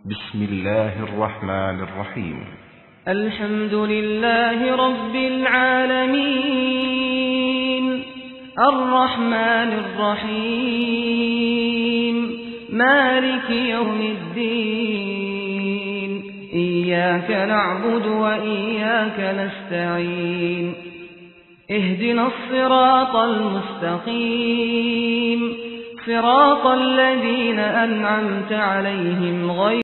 بسم الله الرحمن الرحيم. الحمد لله رب العالمين الرحمن الرحيم مالك يوم الدين إياك نعبد وإياك نستعين اهدنا الصراط المستقيم صراط الذين أنعمت عليهم غير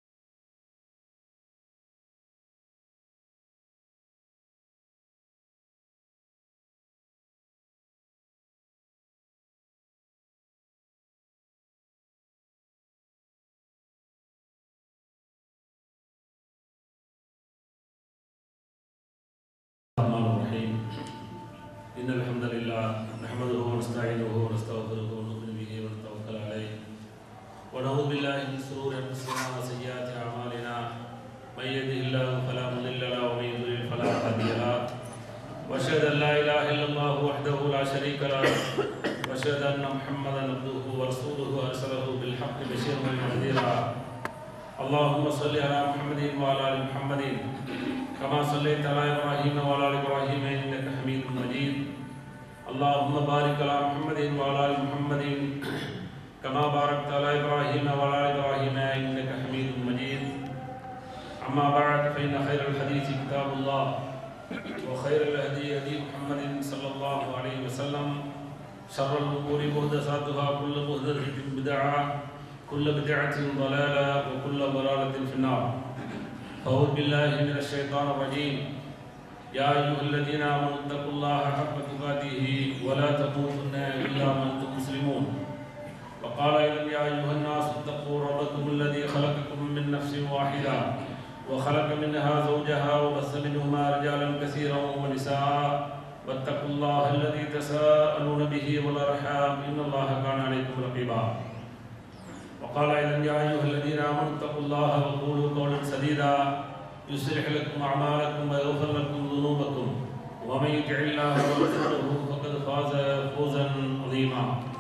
إن الحمد لله نحمده ونستعينه ونستغفره ونؤمن به ونتوكل عليه ونعوذ بالله من شرور أنفسنا وسيئات أعمالنا من يهده الله فلا مضل له ومن يضلل فلا هادي له وأشهد أن لا إله إلا الله وحده لا شريك له وأشهد أن محمدا عبده ورسوله أرسله بالحق بشيرا ونذيرا اللهم صل على محمد وعلى آل محمد كما صليت على إبراهيم وعلى آل إبراهيم إنك حميد مجيد اللهم بارك على محمد وعلى آل محمد كما باركت على إبراهيم وعلى آل إبراهيم إنك حميد مجيد أما بعد فإن خير الحديث كتاب الله وخير الهدي هدي محمد صلى الله عليه وسلم شر الأمور محدثاتها كل محدثة بدعة كل بدعة ضلالة وكل ضلالة في النار أعوذ بالله من الشيطان الرجيم يا أيها الذين آمنوا اتقوا الله حق تقاته ولا تموتن إلا وأنتم مسلمون وقال أيضا يا أيها الناس اتقوا ربكم الذي خلقكم من نفس واحدة وخلق منها زوجها وبث منهما رجالا كثيرا ونساء واتقوا الله الذي تساءلون به والأرحام إن الله كان عليكم رقيبا وقال أيضا يا أيها الذين آمنوا اتقوا الله وقولوا قولا سديدا يصلح لكم أعمالكم ويغفر لكم ذنوبكم ومن يطع الله ورسوله فقد فاز فوزا عظيما.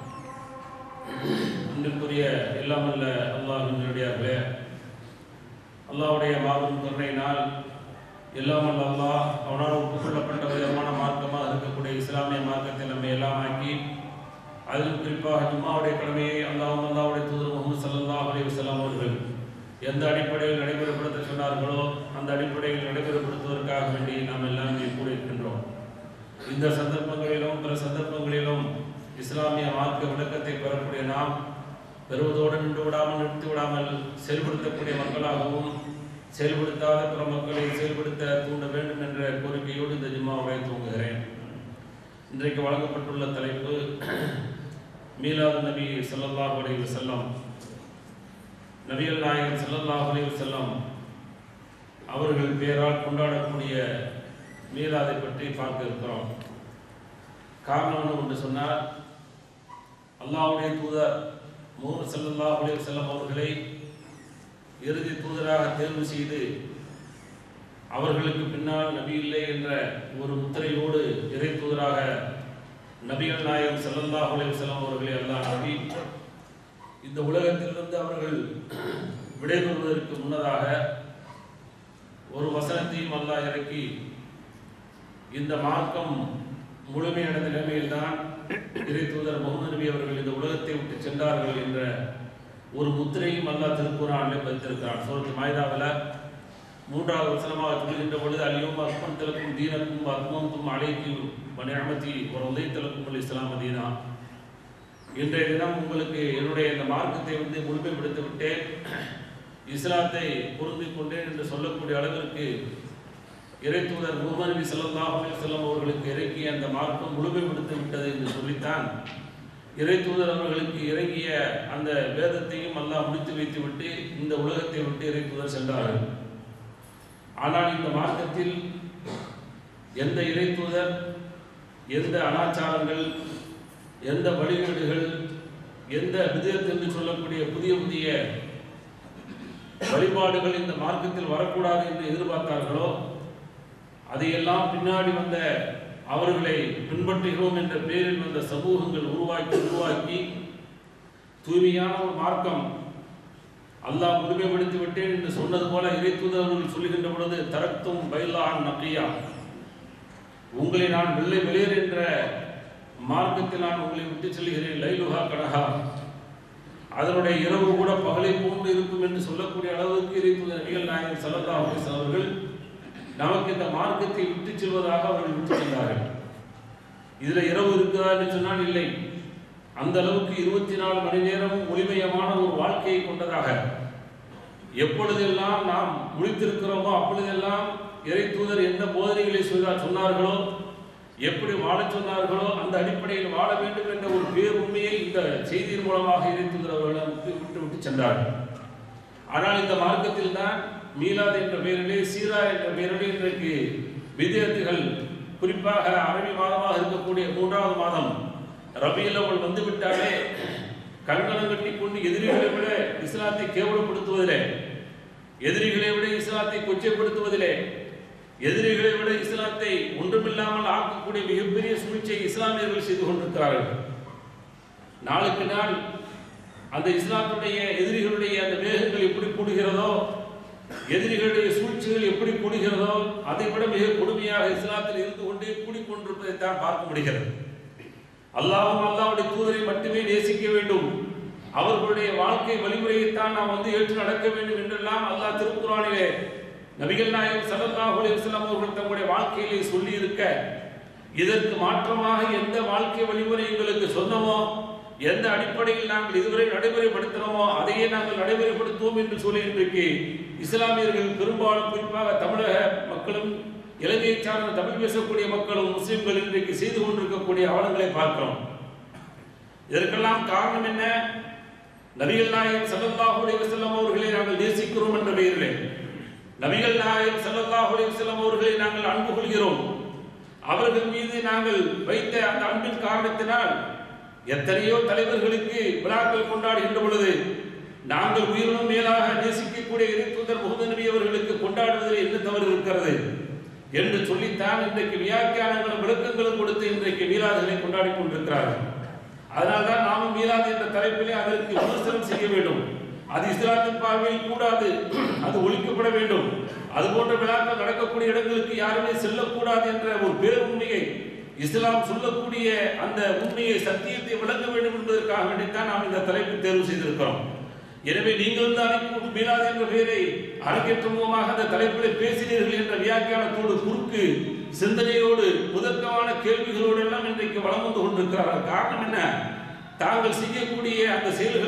அன்பிற்குரிய எல்லாம் அல்ல அல்லாஹ்வின் நல்லடியார்களே, அல்லாஹ்வுடைய மாபெரும் கருணையினால் எல்லாம் அல்ல அல்லாஹ் அவனால் ஒப்புக்கொள்ளப்பட்ட உயர்வான மார்க்கமாக இருக்கக்கூடிய இஸ்லாமிய மார்க்கத்தை நம்ம எல்லாம் ஆக்கி அதிலும் குறிப்பாக ஜும்மாவுடைய கடமையை அல்லாஹ்வுடைய தூதர் முஹம்மது ஸல்லல்லாஹு அலைஹி வஸல்லம் அவர்கள் எந்த அடிப்படையில் நடைமுறைப்படுத்த சொன்னார்களோ அந்த அடிப்படையில் நடைமுறைப்படுத்துவதற்காக வேண்டி நாம் எல்லாம் இங்கே கூட இருக்கின்றோம். இந்த சந்தர்ப்பங்களிலும் பிற சந்தர்ப்பங்களிலும் இஸ்லாமிய மார்க்க விளக்கத்தை பெறக்கூடிய நாம் பெறுவதோடு நின்று விடாமல் நிறுத்தி விடாமல் செயல்படுத்தக்கூடிய மக்களாகவும் செயல்படுத்தாத பிற மக்களை செயல்படுத்த தூண்ட வேண்டும் என்ற கோரிக்கையோடு இந்த ஜும்மாவை துவங்குகிறேன். இன்றைக்கு வழங்கப்பட்டுள்ள தலைப்பு மீலாது நபி ஸல்லல்லாஹு அலைஹி வஸல்லம். நபிகள் நாயகம் ஸல்லல்லாஹு அலைஹி வஸல்லம் அவர்கள் பெயரால் கொண்டாடக்கூடிய மீலாதை பற்றி பார்க்க இருக்கிறோம். காரணம் என்று சொன்னால், அல்லாஹ்வுடைய தூதர் முஹம்மது ஸல்லல்லாஹு அலைஹி வஸல்லம் அவர்களை இறுதி தூதராக தேர்வு செய்து அவர்களுக்கு பின்னால் நபி இல்லை என்ற ஒரு முத்திரையோடு இறை தூதராக நபிகள் நாயகம் ஸல்லல்லாஹு அலைஹி வஸல்லம் அவர்களை அல்லாஹ் நபி இந்த உலகத்திலிருந்து அவர்கள் விடைபெறுவதற்கு முன்னதாக ஒரு வசனத்தையும் அல்லாஹ் இறக்கி இந்த மார்க்கம் முழுமையடைந்த நிலைமையில்தான் இறை தூதர் முஹம்மது நபி அவர்கள் இந்த உலகத்தை விட்டு சென்றார்கள் என்ற ஒரு முத்திரையும் அல்லாஹ் திருக்குர்ஆனில் பதித்திருக்கிறார். சூரத்துல் மாயிதாவில் 3வது வசனமாக சொல்கின்ற பொழுது அல்யௌம அக்மல்து லக்கும் தீனக்கும் வஅத்மம்து அலைக்கும் வநிஅமதி வரதைத்து லக்கும் இஸ்லாம தீனா. இன்றைய தினம் உங்களுக்கு என்னுடைய இந்த மார்க்கத்தை முழுமைப்படுத்தி விட்டேன், இஸ்லாத்தை பொருந்திக் கொண்டேன் என்று சொல்லக்கூடிய அளவிற்கு இறை தூதர் முஹம்மது நபி ஸல்லல்லாஹு அலைஹி வஸல்லம் அவர்களுக்கு இறங்கிய அந்த மார்க்கம் முழுமைப்படுத்தி விட்டது என்று சொல்லித்தான் இறை தூதர் அவர்களுக்கு இறங்கிய அந்த வேதத்தையும் அல்லாஹ் முடித்து வைத்து விட்டு இந்த உலகத்தை விட்டு இறை தூதர் சென்றார்கள். ஆனால் இந்த மார்க்கத்தில் எந்த இறை தூதர், எந்த அனாச்சாரங்கள், எந்த வழிகேடுகள், எந்த பிதஅத் என்று சொல்லக்கூடிய புதிய புதிய வழிபாடுகள் இந்த மார்க்கத்தில் வரக்கூடாது என்று எதிர்பார்த்தார்களோ அதையெல்லாம் பின்னாடி வந்த அவர்களை பின்பற்றுகிறோம் என்ற பெயரில் வந்த சமூகங்கள் தூய்மையான ஒரு மார்க்கம் அல்லாஹ் முழுமைப்படுத்தி விட்டேன் என்று சொன்னது போல இறை தூதர்கள் சொல்லுகின்ற பொழுது தரத்தும் பைலான் நக்கியா, உங்களை நான் வெள்ளை வெளியேறு என்ற மார்க்கத்தில் நான் உங்களை விட்டு செல்கிறேன். லைலுஹா கடஹா, அதனுடைய இரவு கூட பகலை போன்று இருக்கும் என்று சொல்லக்கூடிய அளவுக்கு இறை தூதர் நபிகள் நாயகம் ஸல்லல்லாஹு அலைஹி வஸல்லம் அவர்கள் நமக்கு இந்த மார்க்கத்தை விட்டு செல்வதாக அவர்கள் விட்டு சென்றார்கள். இதில் இரவு இருக்குதா என்று சொன்னால் இல்லை. அந்த அளவுக்கு 24 மணி நேரமும் ஒளிமயமான ஒரு வாழ்க்கையை கொண்டதாக, எப்பொழுதெல்லாம் நாம் முடித்திருக்கிறோமோ அப்பொழுதெல்லாம் இறை தூதர் எந்த போதனைகளை சொன்னார்களோ, எப்படி வாழ சொன்னார்களோ அந்த அடிப்படையில் வாழ வேண்டும் என்ற ஒரு பேருண்மையை இந்த செய்தியின் மூலமாக இறை தூதர் அவர்களுக்கு விட்டு சென்றார்கள். ஆனால் இந்த மார்க்கத்தில் தான் மீலாத் என்ற பெயரிலே, சீரா என்ற பெயரிலே இன்றைக்கு வித்யார்த்திகள், குறிப்பாக அரபி மாதமாக இருக்கக்கூடிய 3வது மாதம் ரபியுல் அவ்வல் வந்துவிட்டாலே கங்கணம் கட்டி கொண்டு எதிரிகளை விட இஸ்லாத்தை கேவலப்படுத்துவதிலே, எதிரிகளை விட இஸ்லாத்தை கொச்சைப்படுத்துவதிலே, எதிரிகளை விட இஸ்லாத்தை ஒன்றுமில்லாமல் ஆக்கக்கூடிய மிகப்பெரிய சூழ்ச்சியை இஸ்லாமியர்கள் செய்து கொண்டிருக்கிறார்கள். நாளுக்கு நாள் அந்த இஸ்லாத்துடைய எதிரிகளுடைய அந்த வேகங்கள் எப்படி கூடுகிறதோ, எதிரிகளுடைய சூழ்ச்சிகள் எப்படி கூடுகிறதோ, அதை விட மிக கொடுமையாக இஸ்லாத்தில் இருந்து கொண்டே கூடிக்கொண்டிருப்பதைத்தான் பார்க்க முடிகிறது. அல்லாஹ்வும் அல்லாஹ்வுடைய தூதரை மட்டுமே நேசிக்க வேண்டும், அவர்களுடைய வாழ்க்கை வழிமுறையைத்தான் நாம் ஏற்று நடக்க வேண்டும் என்றெல்லாம் அல்லாஹ் திருக்குர்ஆனிலே நபிகள் நாயகம் ஸல்லல்லாஹு அலைஹி வஸல்லம் அவர்கள் தங்களுடைய வாழ்க்கையிலே சொல்லி இருக்க, இதற்கு மாற்றமாக எந்த வாழ்க்கை வழிமுறை எங்களுக்கு சொன்னமோ, எந்த அடிப்படையில் நாங்கள் இதுவரை நடைமுறைப்படுத்தினோமோ அதையே நாங்கள் நடைமுறைப்படுத்துவோம் என்று சொல்லி இன்றைக்கு இஸ்லாமியர்கள் பெரும்பாலும், குறிப்பாக தமிழக மக்களும் இலங்கையை சார்ந்த தமிழ் பேசக்கூடிய மக்களும் முஸ்லிம்கள் இன்றைக்கு செய்து கொண்டிருக்கக்கூடிய அவலங்களை பார்க்கிறோம். இதற்கெல்லாம் காரணம் என்ன? நபிகள் நாயகம் ஸல்லல்லாஹு அலைஹி வஸல்லம் அவர்களை நாங்கள் நேசிக்கிறோம் என்ற பெயரிலே, நபிகள் நாயகம் ஸல்லல்லாஹு அலைஹி வஸல்லம் அவர்களை நாங்கள் அன்பு கொள்கிறோம், அவர்கள் மீது நாங்கள் வைத்த அந்த அன்பின் காரணத்தினால் எத்தனையோ தலைவர்களுக்கு விழாக்கள் கொண்டாடுகின்ற பொழுது நாங்கள் உயிரினும் மேலாக நேசிக்கக்கூடிய இறை தூதர் முஹம்மது நபி அவர்களுக்கு கொண்டாடுவதில் என்ன தவறு இருக்கிறது என்று சொல்லித்தான் இன்றைக்கு வியாக்கியானங்களும் விளக்கங்களும் கொடுத்து இன்றைக்கு மீலாதுகளை கொண்டாடி கொண்டிருக்கிறார்கள். அதனால்தான் நாமும் மீலாது என்ற தலைப்பிலே அதற்கு விமர்சனம் செய்ய வேண்டும். அது இஸ்லாத்தின் பார்வையில் கூடாது, அது ஒழிக்கப்பட வேண்டும். அது போன்ற விழாக்கள் நடக்கக்கூடிய இடங்களுக்கு யாருமே செல்லக்கூடாது என்ற ஒரு பேருண்மையை, இஸ்லாம் சொல்லக்கூடிய அந்த உண்மையை, சத்தியத்தை விளங்க வேண்டும் என்பதற்காக வேண்டித்தான் நாம் இந்த தலைப்பை தேர்வு செய்திருக்கிறோம். எனவே நீங்கள் தான் மீலாது என்ற பெயரை அரங்கேற்றமாக அந்த தலைப்பில் பேசினீர்கள் என்ற வியாக்கியானத்தோடு, குறுக்கு சிந்தனையோடு, முதற்கமான கேள்விகளோடு எல்லாம் இன்றைக்கு வளம் வந்து கொண்டிருக்கிறார்கள். காரணம் என்ன? தாங்கள் செய்யக்கூடிய அந்த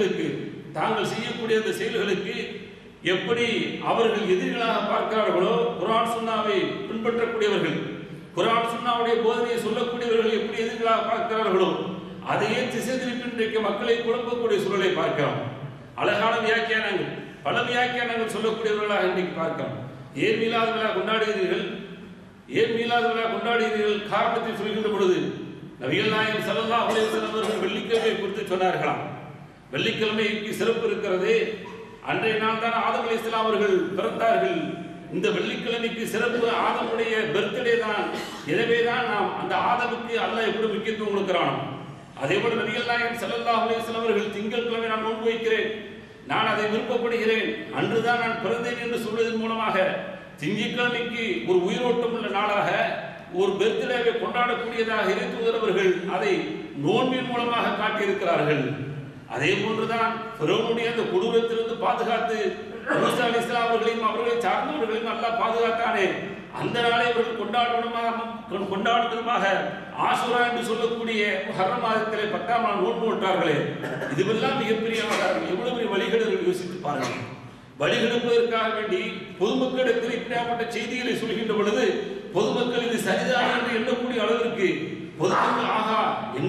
செயல்களுக்கு எப்படி அவர்கள் எதிரிகளாக பார்க்கிறார்களோ, குர்ஆன் சுன்னாவை பின்பற்றக்கூடியவர்கள், குர்ஆன் சுன்னாவுடைய போதனையை சொல்லக்கூடியவர்கள் எப்படி எதிரிகளாக பார்க்கிறார்களோ, அதையே திசை திருப்பி இன்றைக்கு மக்களை குழப்பக்கூடிய சூழலை பார்க்கிறோம். அழகான வியாக்கியானங்கள், பல வியாக்கியானங்கள் சொல்லக்கூடியவர்களாக இன்றைக்கு பார்க்கிறோம். ஏன் மீலாது விழா கொண்டாடுகிறீர்கள், ஏன் மீலாது விழா கொண்டாடுகிறீர்கள்? காரணத்தை சொல்கின்ற பொழுது நபிகள் நாயகம் ஸல்லல்லாஹு அலைஹி வஸல்லம் அவர்கள் வெள்ளிக்கிழமை குறித்து சொன்னார்களாம். வெள்ளிக்கிழமைக்கு சிறப்பு இருக்கிறது. அன்றைய நாள் தான் ஆதம் அலைஹிஸ்ஸலாம் அவர்கள் பிறந்தார்கள். இந்த வெள்ளிக்கிழமைக்கு சிறப்பு ஆதமுடைய பர்த்டே தான். எனவே தான் நாம் அந்த ஆதமுக்கு அல்லாஹ் எப்படி முக்கியத்துவம் கொடுக்கிறானோ, அதே போல நபிகள் நாயகம் ஸல்லல்லாஹு அலைஹி வஸல்லம் அவர்கள் திங்கட்கிழமை நான் நோன்பு வைக்கிறேன், நான் அதை விருப்பப்படுகிறேன், அன்றுதான் நான் பிறந்தேன் என்று சொல்வதன் மூலமாக திங்கட்கிழமைக்கு ஒரு உயிரோட்டம் உள்ள நாளாக, ஒரு பர்த்டேவை கொண்டாடக்கூடியதாக இறை தூதர் அவர்கள் அதை நோன்பின் மூலமாக காட்டியிருக்கிறார்கள். அதே போன்றுதான் ஃபிரௌனுடைய அந்த கொடூரத்திலிருந்து பாதுகாத்து மூசா அலைஹிஸ்ஸலாம் அவர்களையும் அவர்களை சார்ந்தவர்களையும் அல்லாஹ் பாதுகாத்தானே, அந்த நாளை அவர்கள் கொண்டாடுவதற்காக ஆஷுரா என்று சொல்லக்கூடிய முஹர்ரம் மாதத்திலே 10ஆம் நாள் நோன்பு நோட்டார்களே. இதுவெல்லாம் மிகப்பெரிய எவ்வளவு பெரிய வழிகேடுகள் யோசித்து பாருங்கள். வழிகெடுப்பதற்காக வேண்டி பொதுமக்களிடத்தில் இப்படியாப்பட்ட செய்திகளை சொல்கின்ற பொழுது பொதுமக்கள் இது சரிதான் என்று எண்ணக்கூடிய அளவிற்கு பொதுமக்கள் ஆகா,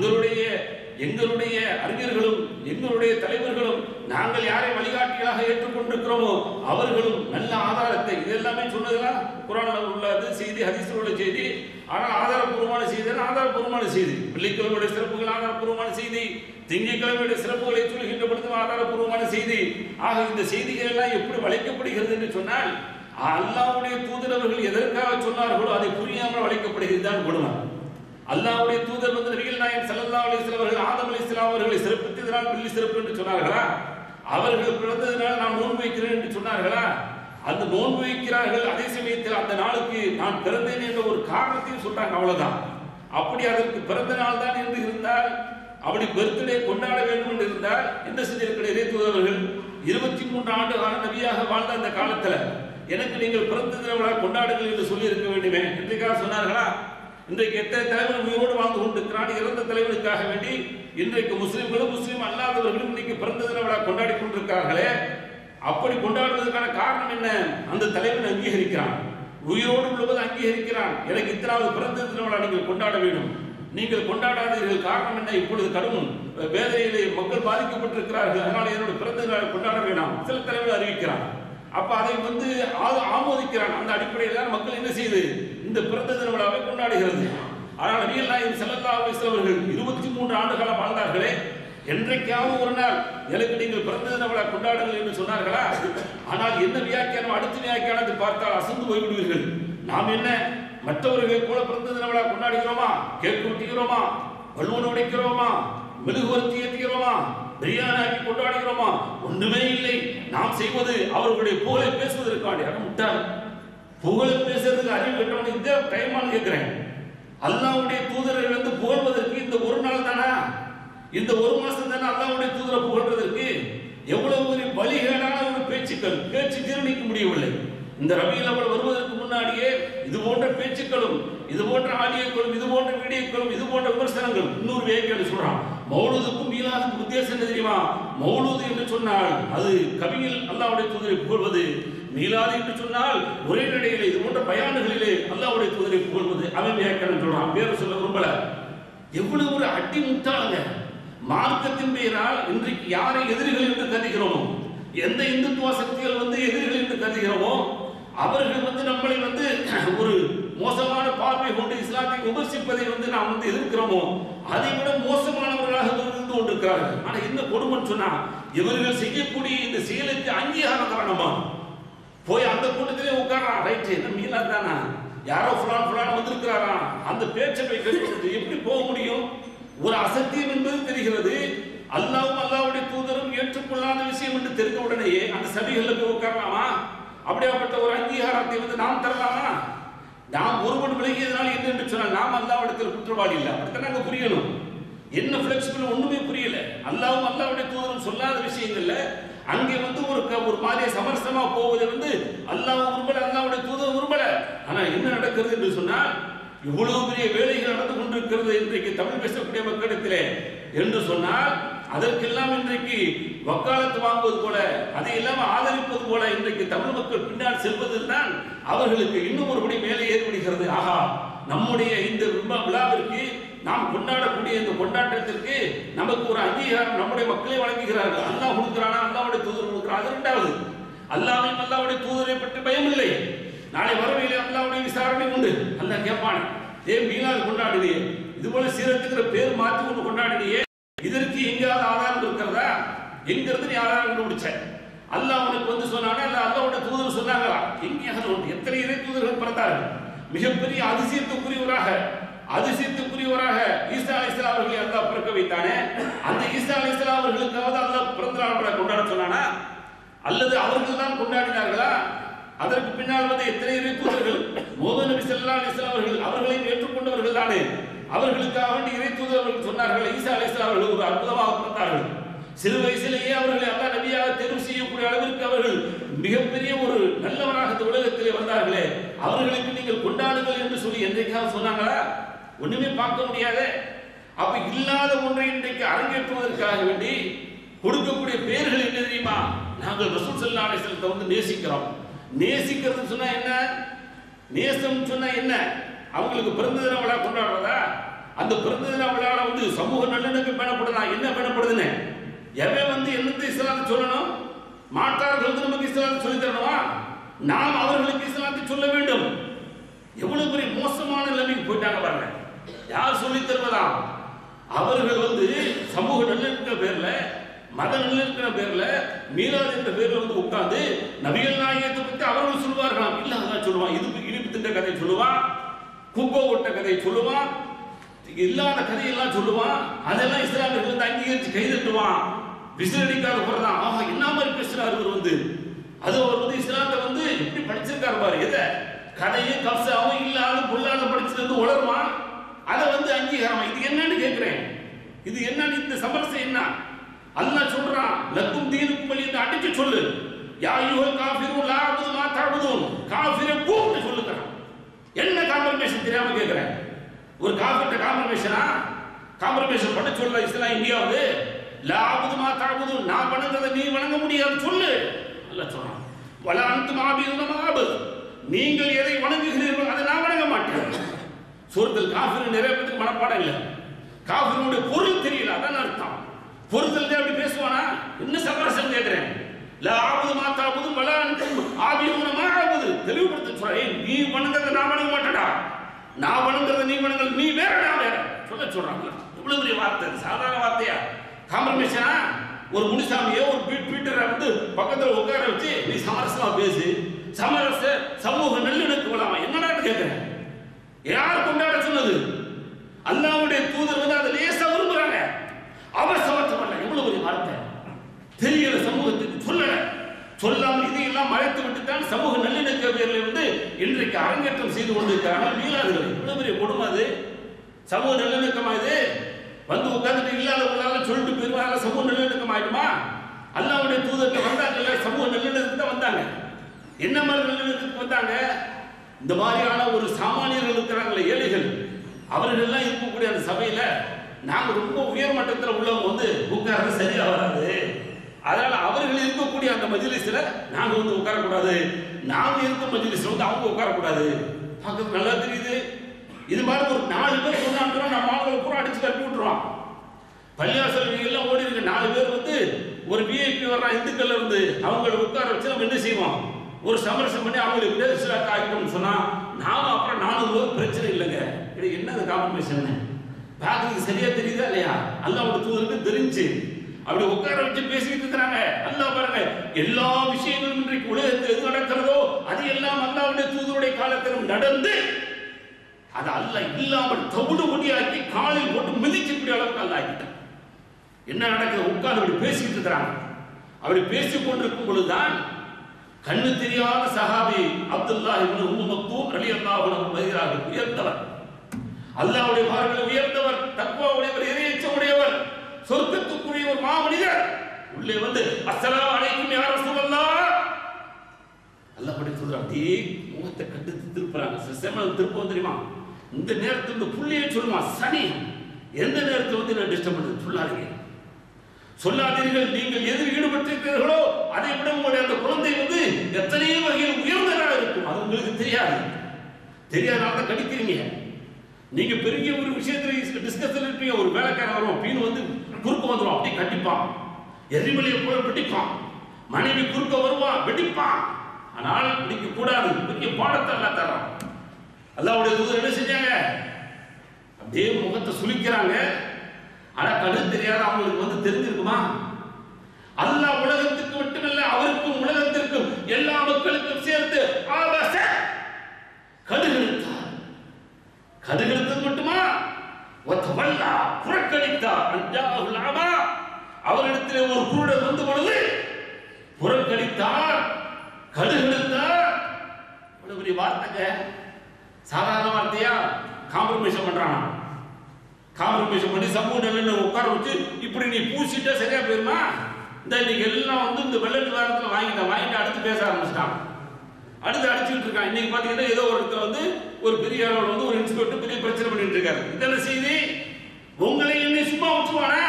எங்களுடைய அறிஞர்களும் எங்களுடைய தலைவர்களும் நாங்கள் யாரை வழிகாட்டிகளாக ஏற்றுக்கொண்டிருக்கிறோமோ அவர்களும் நல்ல ஆதாரத்தை, இதெல்லாமே சொன்னதெல்லாம் குர்ஆனில் உள்ளது செய்தி, ஹதீஸில் உள்ள செய்தி. ஆனால் ஆதாரப்பூர்வமான செய்தி, வெள்ளிக்கிழமையுடைய சிறப்புகள் ஆதாரப்பூர்வமான செய்தி, திங்கட்கிழமையுடைய சிறப்புகளை சொல்கின்ற பொழுது ஆதாரப்பூர்வமான செய்தி. ஆக இந்த செய்திகள் எல்லாம் எப்படி வளைக்கப்படுகிறது என்று சொன்னால், அல்லாஹ்வுடைய தூதர் அவர்கள் எதற்காக சொன்னார்களோ அதை புரியாமல் வளைக்கப்படுகிறது தான் கொடுமை. அல்லாஹ்வுடைய தூதர் நபிகள் நாயகம் ஸல்லல்லாஹு அலைஹி வஸல்லம் அவர்கள் ஆதம் அலைஹிஸ்ஸலாம் அவர்களை சிறப்பித்ததனால் வெள்ளி சிறப்பு என்று சொன்னார்களா? அவர்கள் பிறந்ததினால் நான் நோன்பு வைக்கிறேன் என்று சொன்னார்களா? அந்த நோன்பு வைக்கிறார்கள். அதே சமயத்தில் அந்த நாளுக்கு நான் பிறந்தேன் என்ற ஒரு காரணத்தையும் சொல்றாங்க. அவ்வளவுதான். அப்படி அதற்கு பிறந்த நாள் தான் என்று இருந்தால், அப்படி பர்த்டே கொண்டாட வேண்டும் என்று இருந்தால் என்ன செஞ்சிருக்கிற இறை தூதர்கள் 23 ஆண்டு கால நபியாக வாழ்ந்த அந்த காலத்துல எனக்கு நீங்கள் பிறந்த தின விழா கொண்டாடுங்கள் என்று சொல்லி இருக்க வேண்டுமே. இன்றைக்காக சொன்னார்களா? இன்றைக்கு எத்தனை தலைவர் உயிரோடு வாழ்ந்து கொண்டிருக்கிறான். இறந்த தலைவனுக்காக வேண்டி இன்றைக்கு முஸ்லிம்களும் முஸ்லிம் அல்லாதவர்களும் இன்னைக்கு பிறந்த தின விழா கொண்டாடி கொண்டிருக்கிறார்களே. அப்படி கொண்டாடுவதற்கான காரணம் என்ன? அந்த தலைவன் அங்கீகரிக்கிறான், உயிரோடு உள்ளவது அங்கீகரிக்கிறான். எனக்கு இத்தனாவது பிறந்த தின விழா நீங்கள் கொண்டாட வேண்டும், நீங்கள் கொண்டாடாதீர்கள். காரணம் என்ன? இப்பொழுது கடும் வேதனையிலே மக்கள் பாதிக்கப்பட்டிருக்கிறார்கள், அதனால் என்னோட பிறந்த நாளை கொண்டாட வேண்டாம் சில தலைவர் அறிவிக்கிறான். அப்ப அதை ஆமோதிக்கிறான். அந்த அடிப்படையில் தான் மக்கள் என்ன செய்து இந்த பிறந்த தின விழாவை கொண்டாடுகிறது. ஆனால் நபிகள் நாயகம் ஸல்லல்லாஹு அலைஹி வஸல்லம் அவர்கள் 23 ஆண்டு காலம் வாழ்ந்தார்களே, என்றைக்காவது ஒரு நாள் எனக்கு நீங்கள் பிறந்த தின விழா கொண்டாடுங்கள் என்று சொன்னார்களா? ஆனால் என்ன வியாக்கியானம்? அடுத்த வியாக்கியானத்தை பார்த்தால் அசந்து போய்விடுவீர்கள். நாம் என்ன மற்றவர்களை போல பிறந்த தின விழா கொண்டாடுகிறோமா? கேக் வெட்டுகிறோமா? பலூன் உடைக்கிறோமா? மெழுகுவர்த்தி ஏற்றுகிறோமா? பிரியாணி ஆக்கி கொண்டாடுகிறோமா? ஒன்றுமே இல்லை. நாம் செய்வது அவர்களுடைய புகழை பேசுவதற்கான முட்டாள். புகழை பேசுறதுக்கு அறிவு கட்டவன் இந்த டைமான்னு கேட்கிறேன். அல்லாஹ்வுடைய தூதரை வந்து புகழ்வதற்கு இந்த ஒரு நாள் தானா? இந்த ஒரு மாசம் தானே அல்லாஹ்வுடைய தூதரை புகழ்வதற்கு? எவ்வளவு ஒரு பலிகேடான ஒரு பேச்சு ஜீரணிக்க முடியவில்லை. இந்த ரபியுல் அவ்வல் வருவதற்கு முன்னாடியே இது போன்ற பேச்சுக்களும், இது போன்ற ஆடியோக்களும், இது போன்ற வீடியோக்களும், இது போன்ற விமர்சனங்கள். இன்னொரு வேலைகள் சொல்றான், மௌலூதுக்கும் மீலாதுக்கும் வித்தியாசம் என்ன தெரியுமா? மௌலூது என்று சொன்னால் அது கவியில் அல்லாஹ்வுடைய தூதரை புகழ்வது, மீலாது என்று சொன்னால் ஒரே நடையிலே இது போன்ற பயான்களிலே அல்லாஹ்வுடைய தூதரை புகழ்வது. அவன் வியாக்கியானம் சொல்றான், பேர் சொல்ல விரும்பல. எவ்வளவு ஒரு அடி முட்டாளுங்க! மார்க்கத்தின் பெயரால் இன்றைக்கு யாரை எதிரிகள் என்று கருதுகிறோமோ, எந்த இந்துத்துவ சக்திகள் வந்து எதிரிகள் என்று கருதுகிறோமோ, அவர்கள் வந்து நம்மளை வந்து ஒரு மோசமான பார்வை கொண்டு இஸ்லாத்தை விமர்சிப்பதை வந்து நாம் வந்து எதிர்க்கிறோமோ, அதை விட மோசமானவர்களாக இருந்து கொண்டிருக்கிறார்கள். ஆனா என்ன கொடுமைன்னு சொன்னா, இவர்கள் செய்யக்கூடிய இந்த செயலுக்கு அங்கீகாரம் காரணமா போய் அந்த கூட்டத்திலே உட்கார்றான். ரைட், என்ன மீலாது தானா, யாரோ ஃபுலான் வந்திருக்கிறாரா, அந்த பேச்சை கேட்கிறது எப்படி போக முடியும்? ஒரு அசத்தியம் என்பது தெரிகிறது. அல்லாஹ்வும் அல்லாஹ்வுடைய தூதரும் ஏற்றுக்கொள்ளாத விஷயம் என்று தெரிந்த உடனேயே அந்த சபைகள்ல போய் உட்காரலாமா? அப்படியாப்பட்ட ஒரு அங்கீகாரத்தை வந்து நாம் தரலாமா? நாம் ஒருவன் விலகியதனால் என்ன என்று சொன்னால் நாம் அல்லாஹ்விடத்தில் குற்றவாளி இல்லை. அப்படித்தான் நாங்க புரியணும். என்ன பிளெக்சிபிள் ஒண்ணுமே புரியல. அல்லாஹ்வும் அல்லாஹ்வுடைய தூதரும் சொல்லாத விஷயங்கள்ல அங்கே வந்து ஒரு மாதிரியா சமரசமா போவதை வந்து அல்லாஹ் விரும்பல, அல்லாஹ்வுடைய தூதர் விரும்பல. ஆனா என்ன நடக்கிறது என்று சொன்னால், இவ்வளவு பெரிய வேலைகள் நடந்து கொண்டிருக்கிறது இன்றைக்கு தமிழ் பேசக்கூடிய மக்களிடத்திலே என்று சொன்னால், அதற்கெல்லாம் இன்றைக்கு வக்காலத்து வாங்குவது போல, அதை எல்லாம் ஆதரிப்பது போல இன்றைக்கு தமிழ் மக்கள் பின்னால் செல்வதுதான் அவர்களுக்கு இன்னும் ஒருபடி மேலே ஏற்படுகிறது. ஆகா, நம்முடைய இந்த விழாவிற்கு நாம் கொண்டாடக்கூடிய இந்த கொண்டாட்டத்திற்கு நமக்கு ஒரு அங்கீகாரம் நம்முடைய மக்களே வழங்குகிறார்கள். அல்லாஹ் கொடுக்கிறானா, அல்லாஹ்வுடைய தூதர் கொடுக்கிறான். அது இரண்டாவது. அல்லாஹ்வையும் அல்லாஹ்வுடைய தூதரை பற்றி பயம் இல்லை. நாளை வரவையிலே அல்லாஹ்வுடைய விசாரணை உண்டு. அல்லாஹ் கேட்பான், ஏன் மீலாது கொண்டாடுறியே, இது போல சீரத்துங்கிற பேர் மாற்றி கொண்டு கொண்டாடுறியே, இதற்கு எங்கேயாவது ஆதாரம் இருக்கிறதா? எங்கிறது நீ ஆதாரம் கண்டுபிடிச்ச? அல்லாஹ் உனக்கு வந்து சொன்னானே, இல்ல அல்லாஹ்வுடைய தூதர் சொன்னாங்களா? எங்கேயாவது உண்டு. எத்தனை இறை தூதர்கள் பிறந்தார்கள். மிகப்பெரிய அதிசயத்துக்குரியவராக ஈசா அலைஹிஸ்ஸலாம் அவர்களை அல்லாஹ் பிறக்க வைத்தானே, அந்த ஈசா அலைஹிஸ்ஸலாம் அவர்களுக்காவது அல்லாஹ் பிறந்த நாள் கொண்டாட சொன்னானா? அல்லது அவர்கள் தான் கொண்டாடினார்களா? அதற்கு பின்னால் வந்து எத்தனை இறை தூதர்கள், முஹம்மது நபி ஸல்லல்லாஹு அலைஹி வஸல்லம் அவர்கள் அவர்களையும் ஏற்றுக்கொண்டவர்கள் தானே. அவர்களுக்காக வேண்டி இறை தூதர்கள் சொன்னார்கள். ஈசா அலைஹிஸ்ஸலாம் அவர்கள் ஒரு அற்புதமாக பிறந்தார்கள். சிறு வயசிலேயே அவர்களை அல்லாஹ் நபியாக தேர்வு செய்யக்கூடிய அளவிற்கு அவர்கள் மிகப்பெரிய ஒரு நல்லவராக இந்த உலகத்திலே வந்தார்களே, அவர்களுக்கு நீங்கள் கொண்டாடுங்கள் என்று சொல்லி என்றைக்காவது சொன்னாங்களா? ஒண்ணுமே பார்க்க முடியாத. அப்ப இல்லாத ஒன்றை இன்றைக்கு அரங்கேற்றுவதற்காக வேண்டி கொடுக்கக்கூடிய பெயர்கள் என்ன தெரியுமா? நாங்கள் ரசூல் ஸல்லல்லாஹு அலைஹி வஸல்லம் வந்து நேசிக்கிறோம். நேசிக்கிறது சொன்னா என்ன? நேசம் சொன்னா என்ன? அவங்களுக்கு பிறந்த தின விழா கொண்டாடுறதா? அந்த பிறந்த தின விழால வந்து சமூக நல்லிணக்கம் பேணப்படுதா? என்ன பேணப்படுதுன்னு எவன் வந்து என்னத்தை இஸ்லாத்தை சொல்லணும்? மாற்றார்கள் வந்து நமக்கு இஸ்லாத்தை சொல்லி தரணுமா? நாம் அவர்களுக்கு இஸ்லாத்தை சொல்ல வேண்டும். எவ்வளவு பெரிய மோசமான நிலைமைக்கு போயிட்டாங்க பாருங்க. யார் சொல்லி தருவதா? அவர்கள் வந்து சமூக நல்லிணக்க பேர்ல, மத நல்லிணக்க பேர்ல, மீலாது என்ற பேர்ல வந்து உட்கார்ந்து நபிகள் நாயகத்தை பற்றி அவர்கள் சொல்வார்களாம். இல்ல அதான் சொல்லுவான், இனிப்பு திட்ட கதை சொல்லுவான், குப்பை ஓட்ட கதை சொல்லுவான், இல்லாத கதையெல்லாம் சொல்லுவான். அதெல்லாம் இஸ்லாமியர்கள் வந்து அங்கீகரித்து கைதட்டுவான். விசிலடிக்காத போறதான், ஆஹா என்ன மாதிரி பேசுறாரு இவர் வந்து. அது அவர் வந்து இஸ்லாத்தை வந்து கப்சாவும் இல்லாத பொல்லாத படிச்சுட்டு வந்து உளருமா? அதை வந்து அங்கீகாரமா இது என்னன்னு கேட்கிறேன். இது என்னன்னு இந்த சமரசம் என்ன? அல்லாஹ் சொல்றான், லக்கும் தீனுக்கும் வலி என்று அடிச்சு சொல்லு. யா அய்யுஹல் காஃபிரூன் லா அஅபுது மா தஅபுதூன். காஃபிரை கூப்பிட்டு சொல்லுங்க. என்ன காம்ப்ரமைஸ் தெரியாம கேட்கிறேன். ஒரு காஃபிர்ட்ட காம்ப்ரமைஸ் பண்ண சொல்ல இஸ்லாம் இந்தியாவுது. லா அஅபுது மா தஅபுதூன், நான் வணங்குறதை நீ வணங்க முடியாது சொல்லு. அல்லாஹ் சொல்றான், வலா அன்தும் ஆபிதுன மா அஅபுது, நீங்கள் எதை வணங்குகிறீர்களோ அதை நான் வணங்க மாட்டேன். சூரத்துல் காஃபிர் நிறைய பேருக்கு மனப்பாடம் இல்லை. காஃபிருடைய பொருள் தெரியல, அதான் அர்த்தம். பொருள் அப்படி பேசுவானா? என்ன சமரசம் கேட்கிறேன். லா அஅபுது மா தஅபுது வலா அன்தும் ஆபிதுன மா அஅபுது. தெளிவுபடுத்த சொல்றேன். நீ வணங்குறதை நான் வணங்க மாட்டேடா, நான் வணங்குறதை நீ வணங்கல, நீ வேற நான் வேற சொல்ல சொல்றாங்க. இவ்வளவு பெரிய வார்த்தை, சாதாரண வார்த்தையா? காம்ப்ரமைஸா? ஒரு முனிசாமியோ ஒரு பீட்டரை வந்து பக்கத்துல உட்கார வச்சு நீ சமரசமா பேசு, சமரச சமூக நல்லிணக்கம் கொள்ளாம என்னடா கேட்கிறேன். யார் கொண்டாட சொன்னது? அல்லாஹ்வுடைய தூதர் வந்து அதை லேசா விரும்புறாங்க. அவசரத்தம் அல்ல. எவ்வளவு பெரிய வார்த்தை. தெரியல சமூகத்துக்கு சொல்லல, சொல்லாமல் இதையெல்லாம் மறைத்து விட்டுத்தான் சமூக நல்லிணக்க பேரில் வந்து இன்றைக்கு அரங்கேற்றம் செய்து கொண்டிருக்கிறார்கள் மீளாதுகள். இவ்வளவு பெரிய கொடுமை அது. சமூக நல்லிணக்கமா இது? வந்து உட்கார்ந்துட்டு இல்லாத சொல்லிட்டு பெருமாள் சமூக நல்லிணக்கம் ஆயிடுமா? அல்லாஹ்வுடைய தூதர்கிட்ட வந்தாங்கல்ல, சமூக நல்லிணக்கத்துக்கு தான் வந்தாங்க. என்ன மாதிரி நல்லிணக்கத்துக்கு வந்தாங்க? இந்த மாதிரியான ஒரு சாமானியர்கள் இருக்கிறாங்களே, ஏழைகள், அவர்கள் எல்லாம் இருக்கக்கூடிய அந்த சபையில நாங்க ரொம்ப உயர் மட்டத்தில் உள்ளவங்க வந்து உட்கார்றது சரியா வராது. அதனால அவர்கள் இருக்கக்கூடிய அந்த மஜ்லிஸ்ல நாங்க வந்து உட்காரக்கூடாது, நாங்க இருக்கும் மஜ்லிஸ்ல வந்து அவங்க உட்காரக்கூடாது. பார்க்க நல்லா தெரியுது. இது மாதிரி ஒரு 4 பேர் சொன்னாங்க, நம்ம ஆளுகளை பூரா அடிச்சு கட்டி விட்டுருவான். பள்ளியாசல் எல்லாம் ஓடி இருக்கு. 4 பேர் வந்து ஒரு விஐபி வர்றான் இந்துக்கள்ல இருந்து, அவங்களை உட்கார வச்சு நம்ம என்ன செய்வோம், ஒரு சமரசம் பண்ணி அவங்களுக்கு பேசுறாக்க ஆகிட்டோம்னு சொன்னா நாம அப்புறம் 4 பேர் பிரச்சனை இல்லைங்க. இது என்ன காம்ப்ரமைஸ்? பார்க்கறதுக்கு சரியா தெரியுதா இல்லையா? அல்லாஹ்வுடைய தூதருக்கு தெரிஞ்சு அப்படி உட்கார வச்சு பேசிக்கிட்டு இருக்கிறாங்க. அல்லாஹ் பாருங்க, எல்லா விஷயங்களும் இன்றைக்கு உலகத்தில் எது நடக்கிறதோ அது எல்லாம் அல்லாஹ்வுடைய தூதருடைய காலத்திலும் நடந்து அது அல்லாஹ் இல்லாமல் தவிடு முடியாக்கி காலில் போட்டு மிதிக்கக்கூடிய அளவுக்கு அல்லாஹ் ஆகிட்டான். என்ன நடக்குது? உட்கார்ந்து அப்படி பேசிக்கிட்டு இருக்கிறாங்க. அப்படி பேசிக் கொண்டிருக்கும் பொழுதுதான் கண்ணு தெரியாத சஹாபி அப்துல்லாஹ் இப்னு உம்மு மக்தூம் ரலியல்லாஹு அன்ஹு மதிராக உயர்ந்தவர், அல்லாஹ்வுடைய பார்வையில் உயர்ந்தவர், தக்வா உடையவர், இறையச்சம் உடையவர், சொர்க்கத்துக்குரிய ஒரு மாமனிதர் உள்ளே வந்து அஸ்ஸலாமு அலைக்கும் யா ரசூலல்லாஹ். அல்லாஹ்வுடைய தூதர் அப்படியே முகத்தை கட்டு திருப்புறாங்க. செமல் திருப்பம் தெரியுமா? இந்த நேரத்தில் இந்த புள்ளியை சொல்லுமா, சனி எந்த நேரத்தில் வந்து நான் டிஸ்டர்ப் பண்ணது சொல்லாதீர்கள். நீங்கள் எதில் ஈடுபட்டிருக்கிறீர்களோ அதை விட உங்களுடைய அந்த குழந்தை வந்து எத்தனையோ வகையில் உயர்ந்ததாக இருக்கும். அது உங்களுக்கு தெரியாதனால கடிக்கிறீங்க. நீங்க பெரிய ஒரு விஷயத்துல டிஸ்கஷன் இருப்பீங்க, ஒரு வேலைக்காரன் வரும், பீன் வந்து குறுக்க வந்துடும், அப்படியே கட்டிப்பான், எரிமலையை போல வெட்டிப்பான், மனைவி குறுக்க வருவான், வெட்டிப்பான். ஆனால் பிடிக்க கூடாது. பெரிய பாடத்தை அல்லாஹ் தரான். அல்லாஹ்வுடைய தூதர் என்ன செஞ்சாங்க? அப்படியே முகத்தை சுளிக்கிறாங்க. ஆனா கண்ணு தெரியாத அவங்களுக்கு வந்து தெரிஞ்சிருக்குமா? அல்லாஹ் உலகத்துக்கு மட்டுமல்ல, அவருக்கும் உலகத்திற்கும் எல்லா மக்களுக்கும் சேர்த்து ஆபாச கடுகெடுத்தார். கடுகெடுத்தது மட்டுமா? வத்தவல்லா புறக்கணித்தார். அன்ஜாஹுல் அமா, அவரிடத்திலே ஒரு குருடன் வந்து பொழுது புறக்கணித்தார், கடுகெடுத்தார். இவ்வளவு பெரிய வார்த்தைங்க, சாதாரண வார்த்தையா? காம்ப்ரமைஸ் பண்றான். காம்ப்ரமைஸ் பண்ணி சமூக நிலையில உட்கார வச்சு இப்படி நீ பூசிட்டா சரியா போயிருமா? இந்த இன்னைக்கு எல்லாம் வந்து இந்த வெள்ள நிவாரணத்தில் வாங்கிட்டு அடுத்து பேச ஆரம்பிச்சிட்டான், அடுத்து அடிச்சுக்கிட்டு இருக்கான். இன்னைக்கு பாத்தீங்கன்னா ஏதோ ஒரு இடத்துல வந்து ஒரு பெரிய அளவில் வந்து ஒரு இன்ஸ்பெக்டர் பெரிய பிரச்சனை பண்ணிட்டு இருக்காரு. இதெல்லாம் செய்தி உங்களை என்னை சும்மா விட்டுருவானா?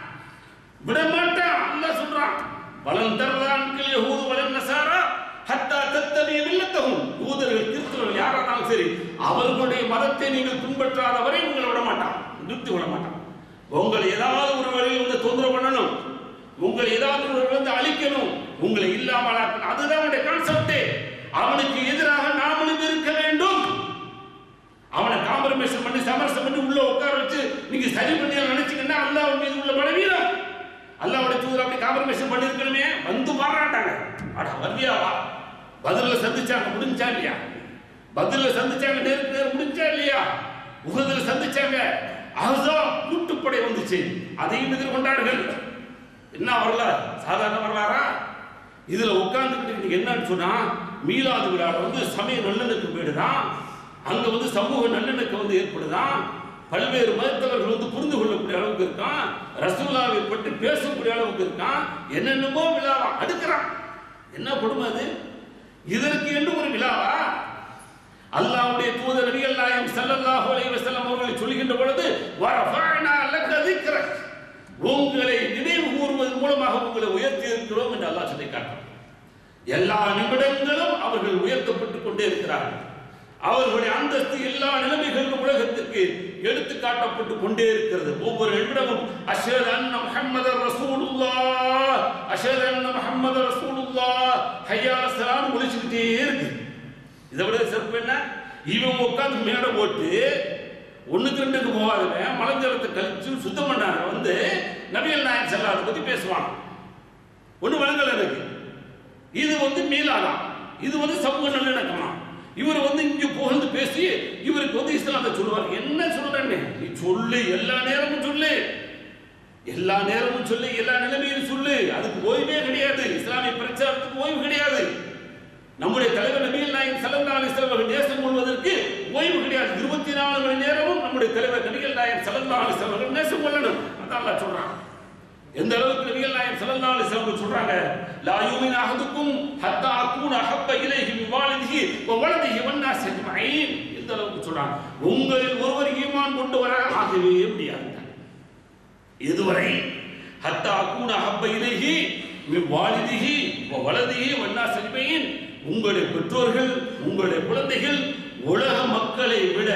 விட மாட்டான். அல்லாஹ் சொல்றான், வலன் தர்லான்கள் யஹூது வலன் நஸாரா ஹத்தா தத்தபிய மில்லத்தஹும். யூதர்கள் கிறிஸ்தவர்கள் யாரா இருந்தாலும் சரி, அவர்களுடைய மதத்தை நீங்கள் பின்பற்றாத வரை உங்களை விட மாட்டான், நிறுத்தி விட மாட்டான். உங்களை ஏதாவது ஒரு வழியில் வந்து தொந்தரவு பண்ணணும், உங்களை ஏதாவது ஒரு வந்து அழிக்கணும், உங்களை இல்லாமல் ஆக்கணும். அதுதான் அவனுடைய கான்செப்டே. அவனுக்கு எதிராக நாமளும் இருக்க வேண்டும். அவனை காம்ப்ரமைஸ் பண்ணி சமரசம் பண்ணி உள்ள உட்கார வச்சு நீங்க சரி பண்ணி நினைச்சீங்கன்னா அல்லாஹ் மீது உள்ள பலவீனம். அல்லாஹ்வுடைய தூதர் அப்படி காம்ப்ரமைஸ் பண்ணி இருக்கணுமே, வந்து மாறாட்டாங்க. அட வந்தியா வா, பதில சந்திச்சாங்க, முடிஞ்சா இல்லையா? பதில சந்திச்சாங்க, நேருக்கு நேர் முடிஞ்சா இல்லையா? உஹதுல சந்திச்சாங்க, அஹ்ஸாப் கூட்டுப்படை வந்துச்சு, அதையும் எதிர்கொண்டார்கள். என்ன வரலாறு? சாதாரண வரலாறா? இதுல உட்கார்ந்துக்கிட்டு என்னன்னு சொன்னா, மீலாது விழா வந்து சமய நல்லெண்ணத்துக்கு வீடுதான். அங்க வந்து சமூக நல்லிணக்கம் வந்து ஏற்படுதான். பல்வேறு மதத்தவர்கள் வந்து புரிந்து கொள்ளக்கூடிய அளவுக்கு இருக்கான். ரசூலுல்லாஹை பற்றி பேசக்கூடிய அளவுக்கு இருக்கான். என்னென்னமோ விழாவா அடுக்கிறான். என்ன கொடுமை அது? இதற்கு என்று ஒரு விழாவா? அல்லாஹ்வுடைய தூதர் நபிகள் நாயகம் ஸல்லல்லாஹு அலைஹி வஸல்லம் அவர்கள் சொல்கின்ற பொழுது வரஃபஅனா லக ذிக்ரக், உங்களை நினைவு கூறுவதன் மூலமாக உங்களை உயர்த்தி இருக்கிறோம் என்று அல்லாஹ் சொல்லி காட்டுறான். எல்லா நிமிடங்களும் அவர்கள் உயர்த்தப்பட்டுக் கொண்டே இருக்கிறார்கள். அவர்களுடைய அந்தஸ்து எல்லா நிலைமைகளிலும் உலகத்திற்கு எடுத்து காட்டப்பட்டு கொண்டே இருக்கிறது. ஒவ்வொரு நிமிடமும் அஷ்ஹது அன்ன முஹம்மதர் ரசூலுல்லாஹ், அஷ்ஹது அன்ன முஹம்மதர் ரசூலுல்லாஹ், ஹய்யா அலஸ் ஸலாம் ஒலிச்சுக்கிட்டே இருக்கு. இதை விட சிறப்பு என்ன? இவன் உட்கார்ந்து மேடை போட்டு ஒண்ணுக்கு ரெண்டுக்கு போவாதுங்க, மலஞ்சலத்தை கழிச்சு சுத்தம் பண்ணாங்க வந்து நபிகள் நாயகம் ஸல்லல்லாஹு அலைஹி வஸல்லம் பத்தி பேசுவாங்க. ஒண்ணு வழங்கல் இருக்கு. இது வந்து மீளாதான், இது வந்து சமூக நல்லிணக்கமா. இவர் வந்து இங்க புகழ்ந்து பேசி இவருக்கு வந்து இஸ்லாத்தை சொல்லுவார். என்ன சொல்றேன்னு நீ சொல்லு, எல்லா நேரமும் சொல்லு, எல்லா நேரமும் சொல்லு, எல்லா நிலைமையிலும் சொல்லு. அதுக்கு ஓய்வே கிடையாது. இஸ்லாமிய பிரச்சாரத்துக்கு ஓய்வு கிடையாது. நம்முடைய தலைவர் நபிகள் நாயகம் ஸல்லல்லாஹு அலைஹி வஸல்லம் அவர்கள் தேசம் கொள்வதற்கு ஓய்வு கிடையாது. 24 மணி நேரமும் நம்முடைய தலைவர் நபிகள் நாயகம் ஸல்லல்லாஹு அலைஹி வஸல்லம் அவர்கள் நேசம் கொள்ளணும். அதான் அல்லாஹ் சொல்றான். எந்த அளவுக்கு நபிகள் நாயகம் ஸல்லல்லாஹு அலைஹி வஸல்லம் சொல்றாங்க, லா யுமினு அஹதுக்கும் ஹத்தா அகூன அஹப்ப இலைஹி மின் வாலிதிஹி வ வலதிஹி வன் நாஸ் அஜ்மஈன். எந்த அளவுக்கு சொல்றாங்க, உங்களில் ஒருவர் ஈமான் கொண்டு வர ஆகவே முடியாது. இதுவரை ஹத்தா அகூன அஹப்ப இலைஹி மின் வாலிதிஹி வ வலதிஹி வன் நாஸ் அஜ்மஈன், உங்களுடைய பெற்றோர்கள், உங்களுடைய குழந்தைகள், உலக மக்களை விட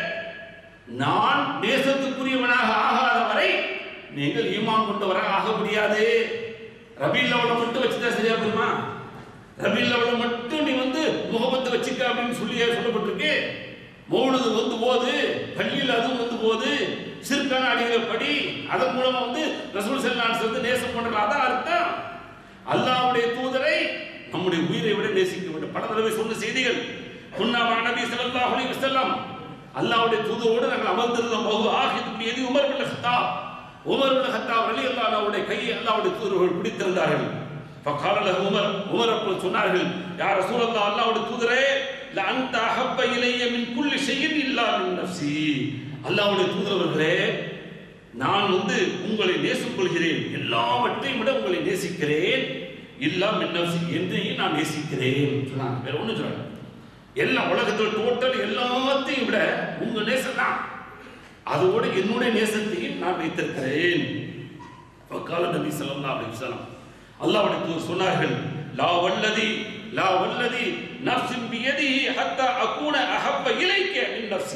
நான் நேசத்துக்குரியவனாக ஆகாத வரை நீங்கள் ஈமான் கொண்டவராக ஆக முடியாது. ரபீல் அவளை மட்டும் வச்சுதான் சரியா போயிருமா? ரபீல் அவளை மட்டும் நீ வந்து முகமத்தை வச்சுக்க அப்படின்னு சொல்லப்பட்டிருக்கு. மௌலுது வந்து போது, பள்ளியில் அதுவும் வந்து போது, சிற்கான அடிகளை படி, அதன் மூலமா வந்து ரசூல் ஸல்லல்லாஹு அலைஹி வஸல்லம் நேசம் பண்றது. அதான் அர்த்தம். அல்லாஹ்வுடைய தூதரை நம்முடைய உயிரை விட நேசிக்க வேண்டும். பல தடவை சொன்ன செய்திகள். குன்னா மஅ நபி ஸல்லல்லாஹு அலைஹி வஸல்லம், அல்லாஹ்வுடைய தூதரோடு நாங்கள் அமர்ந்திருந்தோம். ஆகிது எதி Umar bin Khattab, Umar bin Khattab ரலியல்லாஹு அன்ஹுடைய கையை அல்லாஹ்வுடைய தூதர்கள் பிடித்திருந்தார்கள். ஃபகால லஹு உமர் அப்பொழுது சொன்னார்கள், யா ரசூலல்லாஹ், அல்லாஹ்வுடைய தூதரே, ல அன்த அஹப்ப இலைய மின் குல்லி ஷைஇன் இல்லா மின் நஃப்ஸி, அல்லாஹ்வுடைய தூதரவர்களே, நான் வந்து உங்களை நேசிக் கொள்கிறேன், எல்லாவற்றையும் விட உங்களை நேசிக்கிறேன், இல்லா மின் நஃப்ஸி, என்னையும் நான் நேசிக்கிறேன் சொன்னாங்க. வேற ஒன்றும் சொன்னாங்க. எல்லா உலகத்தில் டோட்டல் எல்லாத்தையும் விட உங்க நேசம் தான், அதோடு என்னுடைய நேசத்தையும் நான் வைத்திருக்கிறேன். ஃபகால நபி ஸல்லல்லாஹு அலைஹி வஸல்லம், அல்லாஹ்வுடைய தூதர் சொன்னார்கள், லா வல்லதி நஃப்ஸின் பியதிஹி ஹத்தா அகூன அஹப்ப இலைக்க மின் நஃப்ஸி.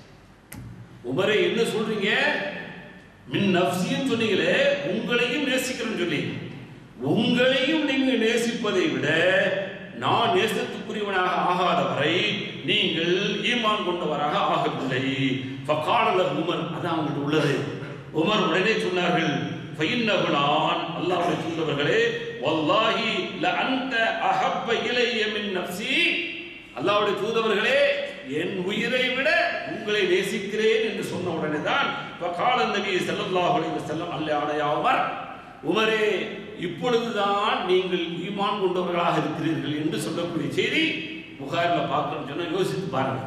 உமரே, என்ன சொல்றீங்க? மின் நஃப்ஸின்னு சொன்னீங்களே, உங்களையும் நேசிக்கிறேன்னு சொல்லி, உங்களையும் நீங்க நேசிப்பதை விட நான் நேசத்துக்குரியவனாக ஆகாத வரை நீங்கள் ஈமான் கொண்டவராக ஆகவில்லை. ஃபகால லஹு உமர், அதான் அவங்களுக்கு உள்ளது. உமர் உடனே சொன்னார்கள், ஃபைன்னஹுலான், அல்லாஹ்வுடைய தூதரவர்களே, வல்லாஹி ல அன்த அஹப்ப இலைய மின் நஃப்ஸி, அல்லாஹ்வுடைய தூதரவர்களே, என் உயிரை விட உங்களை நேசிக்கிறேன் என்று சொன்ன உடனே தான் ஃபகால நபி ஸல்லல்லாஹு அலைஹி வஸல்லம், அல்ல யா உமர், உமரே, இப்பொழுதுதான் நீங்கள் ஈமான் கொண்டவர்களாக இருக்கிறீர்கள் என்று சொல்லக்கூடிய செய்தி புகாரில் பார்க்கணும் சொன்னா யோசித்து பாருங்க.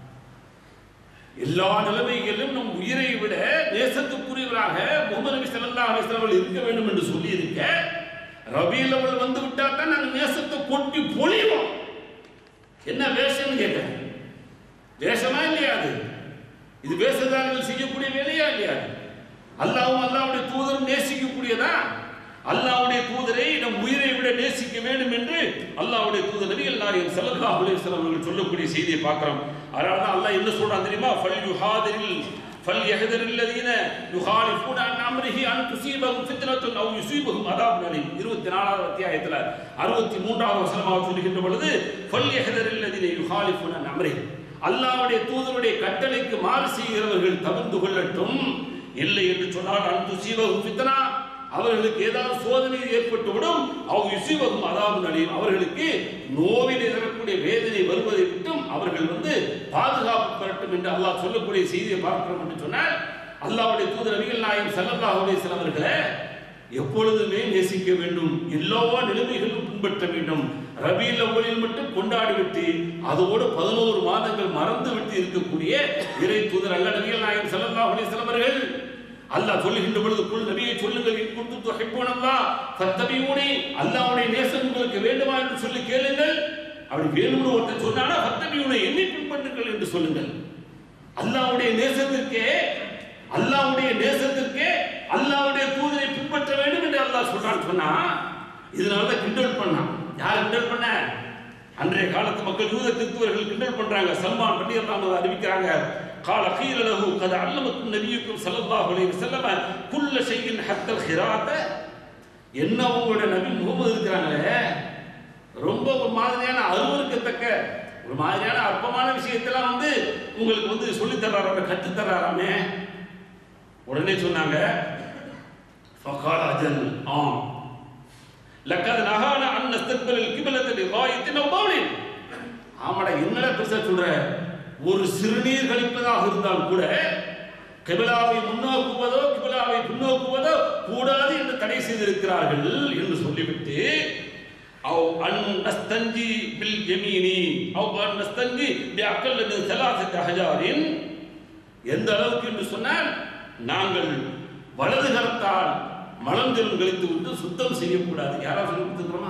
எல்லா நிலைமைகளிலும் நம் உயிரை விட நேசத்துக்குரியவராக முஹம்மது நபி ஸல்லல்லாஹு அலைஹி வஸல்லம் இருக்க வேண்டும் என்று சொல்லி இருக்க, ரபீல் அவர்கள் வந்து விட்டா தான் நாங்கள் நேசத்தை கொட்டி பொழிவோம். என்ன வேஷம்னு கேட்க, வேஷமா இல்லையா? இது வேஷதாரிகள் செய்யக்கூடிய வேலையா இல்லையா? அல்லாஹ்வும் அல்லாஹ்வுடைய தூதரும் நேசிக்கக்கூடியதா? அல்லாஹ்வுடைய தூதரை நம் உயிரை விட நேசிக்க வேண்டும் என்று அல்லாஹ்வுடைய தூதர் நபிகள் நாயகம் ஸல்லல்லாஹு அலைஹி வஸல்லம் அவர்கள் சொல்லக்கூடிய செய்தியை பார்க்கிறோம். அதனால தான் அல்லாஹ் என்ன சொல்றான் தெரியுமா? ஃபல்யஹ்தரில்லதீன யுகாலிஃபூன அன் அம்ரிஹி அன் துஸீபஹும் ஃபித்னத்துன் அவ் யுஸீபஹும் அதாபுன் அலீம். 24வது அத்தியாயத்தில் 63வது வசனமாக சொல்லுகின்ற பொழுது, ஃபல்யஹ்தரில்லதீன யுகாலிஃபூன அன் அம்ரிஹி, அல்லாஹ்வுடைய தூதருடைய கட்டளைக்கு மாறு செய்கிறவர்கள் தவிர்த்து கொள்ளட்டும். இல்லை என்று சொன்னால் அன் துஸீபஹும் ஃபித்னா, அவர்களுக்கு ஏதாவது சோதனை ஏற்பட்டுவிடும், அவங்க யுஸீபஹும் அதாபுன் அலீம், அவர்களுக்கு நோவினை தரக்கூடிய வேதனை வருவதை விட்டும் அவர்கள் வந்து பாதுகாப்பு பெறட்டும் என்று அல்லாஹ் சொல்லக்கூடிய செய்தியை பார்க்கிறோம் என்று சொன்னால், அல்லாஹ்வுடைய தூதர் நபிகள் நாயகம் ஸல்லல்லாஹு அலைஹி வஸல்லம் அவர்களே, எப்பொழுதுமே நேசிக்க வேண்டும், எல்லா நிலைமைகளும் பின்பற்ற வேண்டும். ரபீல் அவ்வலில் மட்டும் கொண்டாடிவிட்டு அதோடு 11 மாதங்கள் மறந்து விட்டு இருக்கக்கூடிய இறை தூதர் அல்லாஹ் நபிகள் நாயகம் ஸல்லல்லாஹு அலைஹி வஸல்லம் அவர்கள் அல்லாஹ் சொல்லுகின்ற பொழுது குல் நபியை சொல்லுங்கள், இன் குன்தும் துஹிப்பூனல்லாஹ் ஃபத்தபிஊனி, அல்லாஹ்வுடைய நேசம் உங்களுக்கு வேண்டுமா என்று சொல்லி கேளுங்கள். அப்படி வேணும்னு ஒருத்தர் சொன்னானா ஃபத்தபிஊனி, என்னை பின்பற்றுங்கள் என்று சொல்லுங்கள். அல்லாஹ்வுடைய நேசத்திற்கே அல்லாஹ்வுடைய தூதரை பின்பற்ற வேண்டும் என்று அல்லாஹ் சொல்றான்னு சொன்னா, இதனால தான் கிண்டல் பண்ணான். யார் கிண்டல் பண்ண? அன்றைய காலத்து மக்கள் யூத கிறிஸ்தவர்கள் கிண்டல் பண்றாங்க. சல்மான் ரலியல்லாஹு அன்ஹு அறிவிக்கிறாங்க, قال قيل له قد علمكم نبيكم صلى الله عليه وسلم كل شيء حتى الخراءة. என்ன உங்களுடைய நபி முகமது இருக்கிறாங்களே, ரொம்ப ஒரு மாதிரியான அருவருக்கத்தக்க ஒரு மாதிரியான அற்பமான விஷயத்தெல்லாம் உங்களுக்கு சொல்லி தர்றாராமே, கற்று தர்றாராமே. உடனே சொன்னாங்க, فقال أجل ஆம் لقد نهانا أن نستقبل القبلة لغاية أو بول. ஆமாடா, என்னடா பெருசா சொல்ற, ஒரு சிறுநீர் கழிப்பதாக இருந்தால் கூட கிபிலாவை முன்னோக்குவதோ கிபிலாவை பின்னோக்குவதோ கூடாது என்று தடை செய்திருக்கிறார்கள் என்று சொல்லிவிட்டு அவ் அன் நஸ்தஞ்சி பில் யமீனி அவ் அன் நஸ்தஞ்சி பி அக்கல் மின் ஸலாஸத்தி அஹ்ஜாரின், எந்த அளவுக்கு என்று சொன்னால் நாங்கள் வலது கரத்தால் மலஞ்சலம் கழித்து விட்டு சுத்தம் செய்யக்கூடாது. யாராவது சொல்லி கொடுத்துருக்கிறோமா?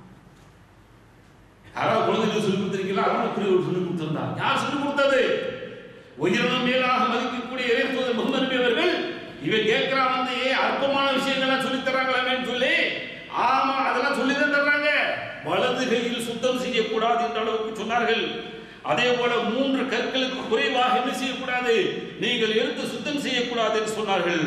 யாராவது குழந்தைகளுக்கு சொல்லி கொடுத்திருக்கீங்களா? அவனுக்கு சொல்லி கொடுத்திருந்தா யார் சொல்லி கொடுத்தது? உயிரினும் மேலாக மதிக்கக்கூடிய இறை தூதர் முஹம்மது நபி அவர்கள் இவன் கேட்கிறான், அற்பமான விஷயங்கள்லாம் சொல்லி தர்றாங்களான்னு சொல்லி, ஆமா அதெல்லாம் சொல்லி தான் தர்றாங்க. வலது கையில் சுத்தம் செய்யக்கூடாது என்ற அளவுக்கு சொன்னார்கள். அதே போல 3 கற்களுக்கு குறைவாக என்ன செய்யக்கூடாது, நீங்கள் எடுத்து சுத்தம் செய்யக்கூடாது என்று சொன்னார்கள்.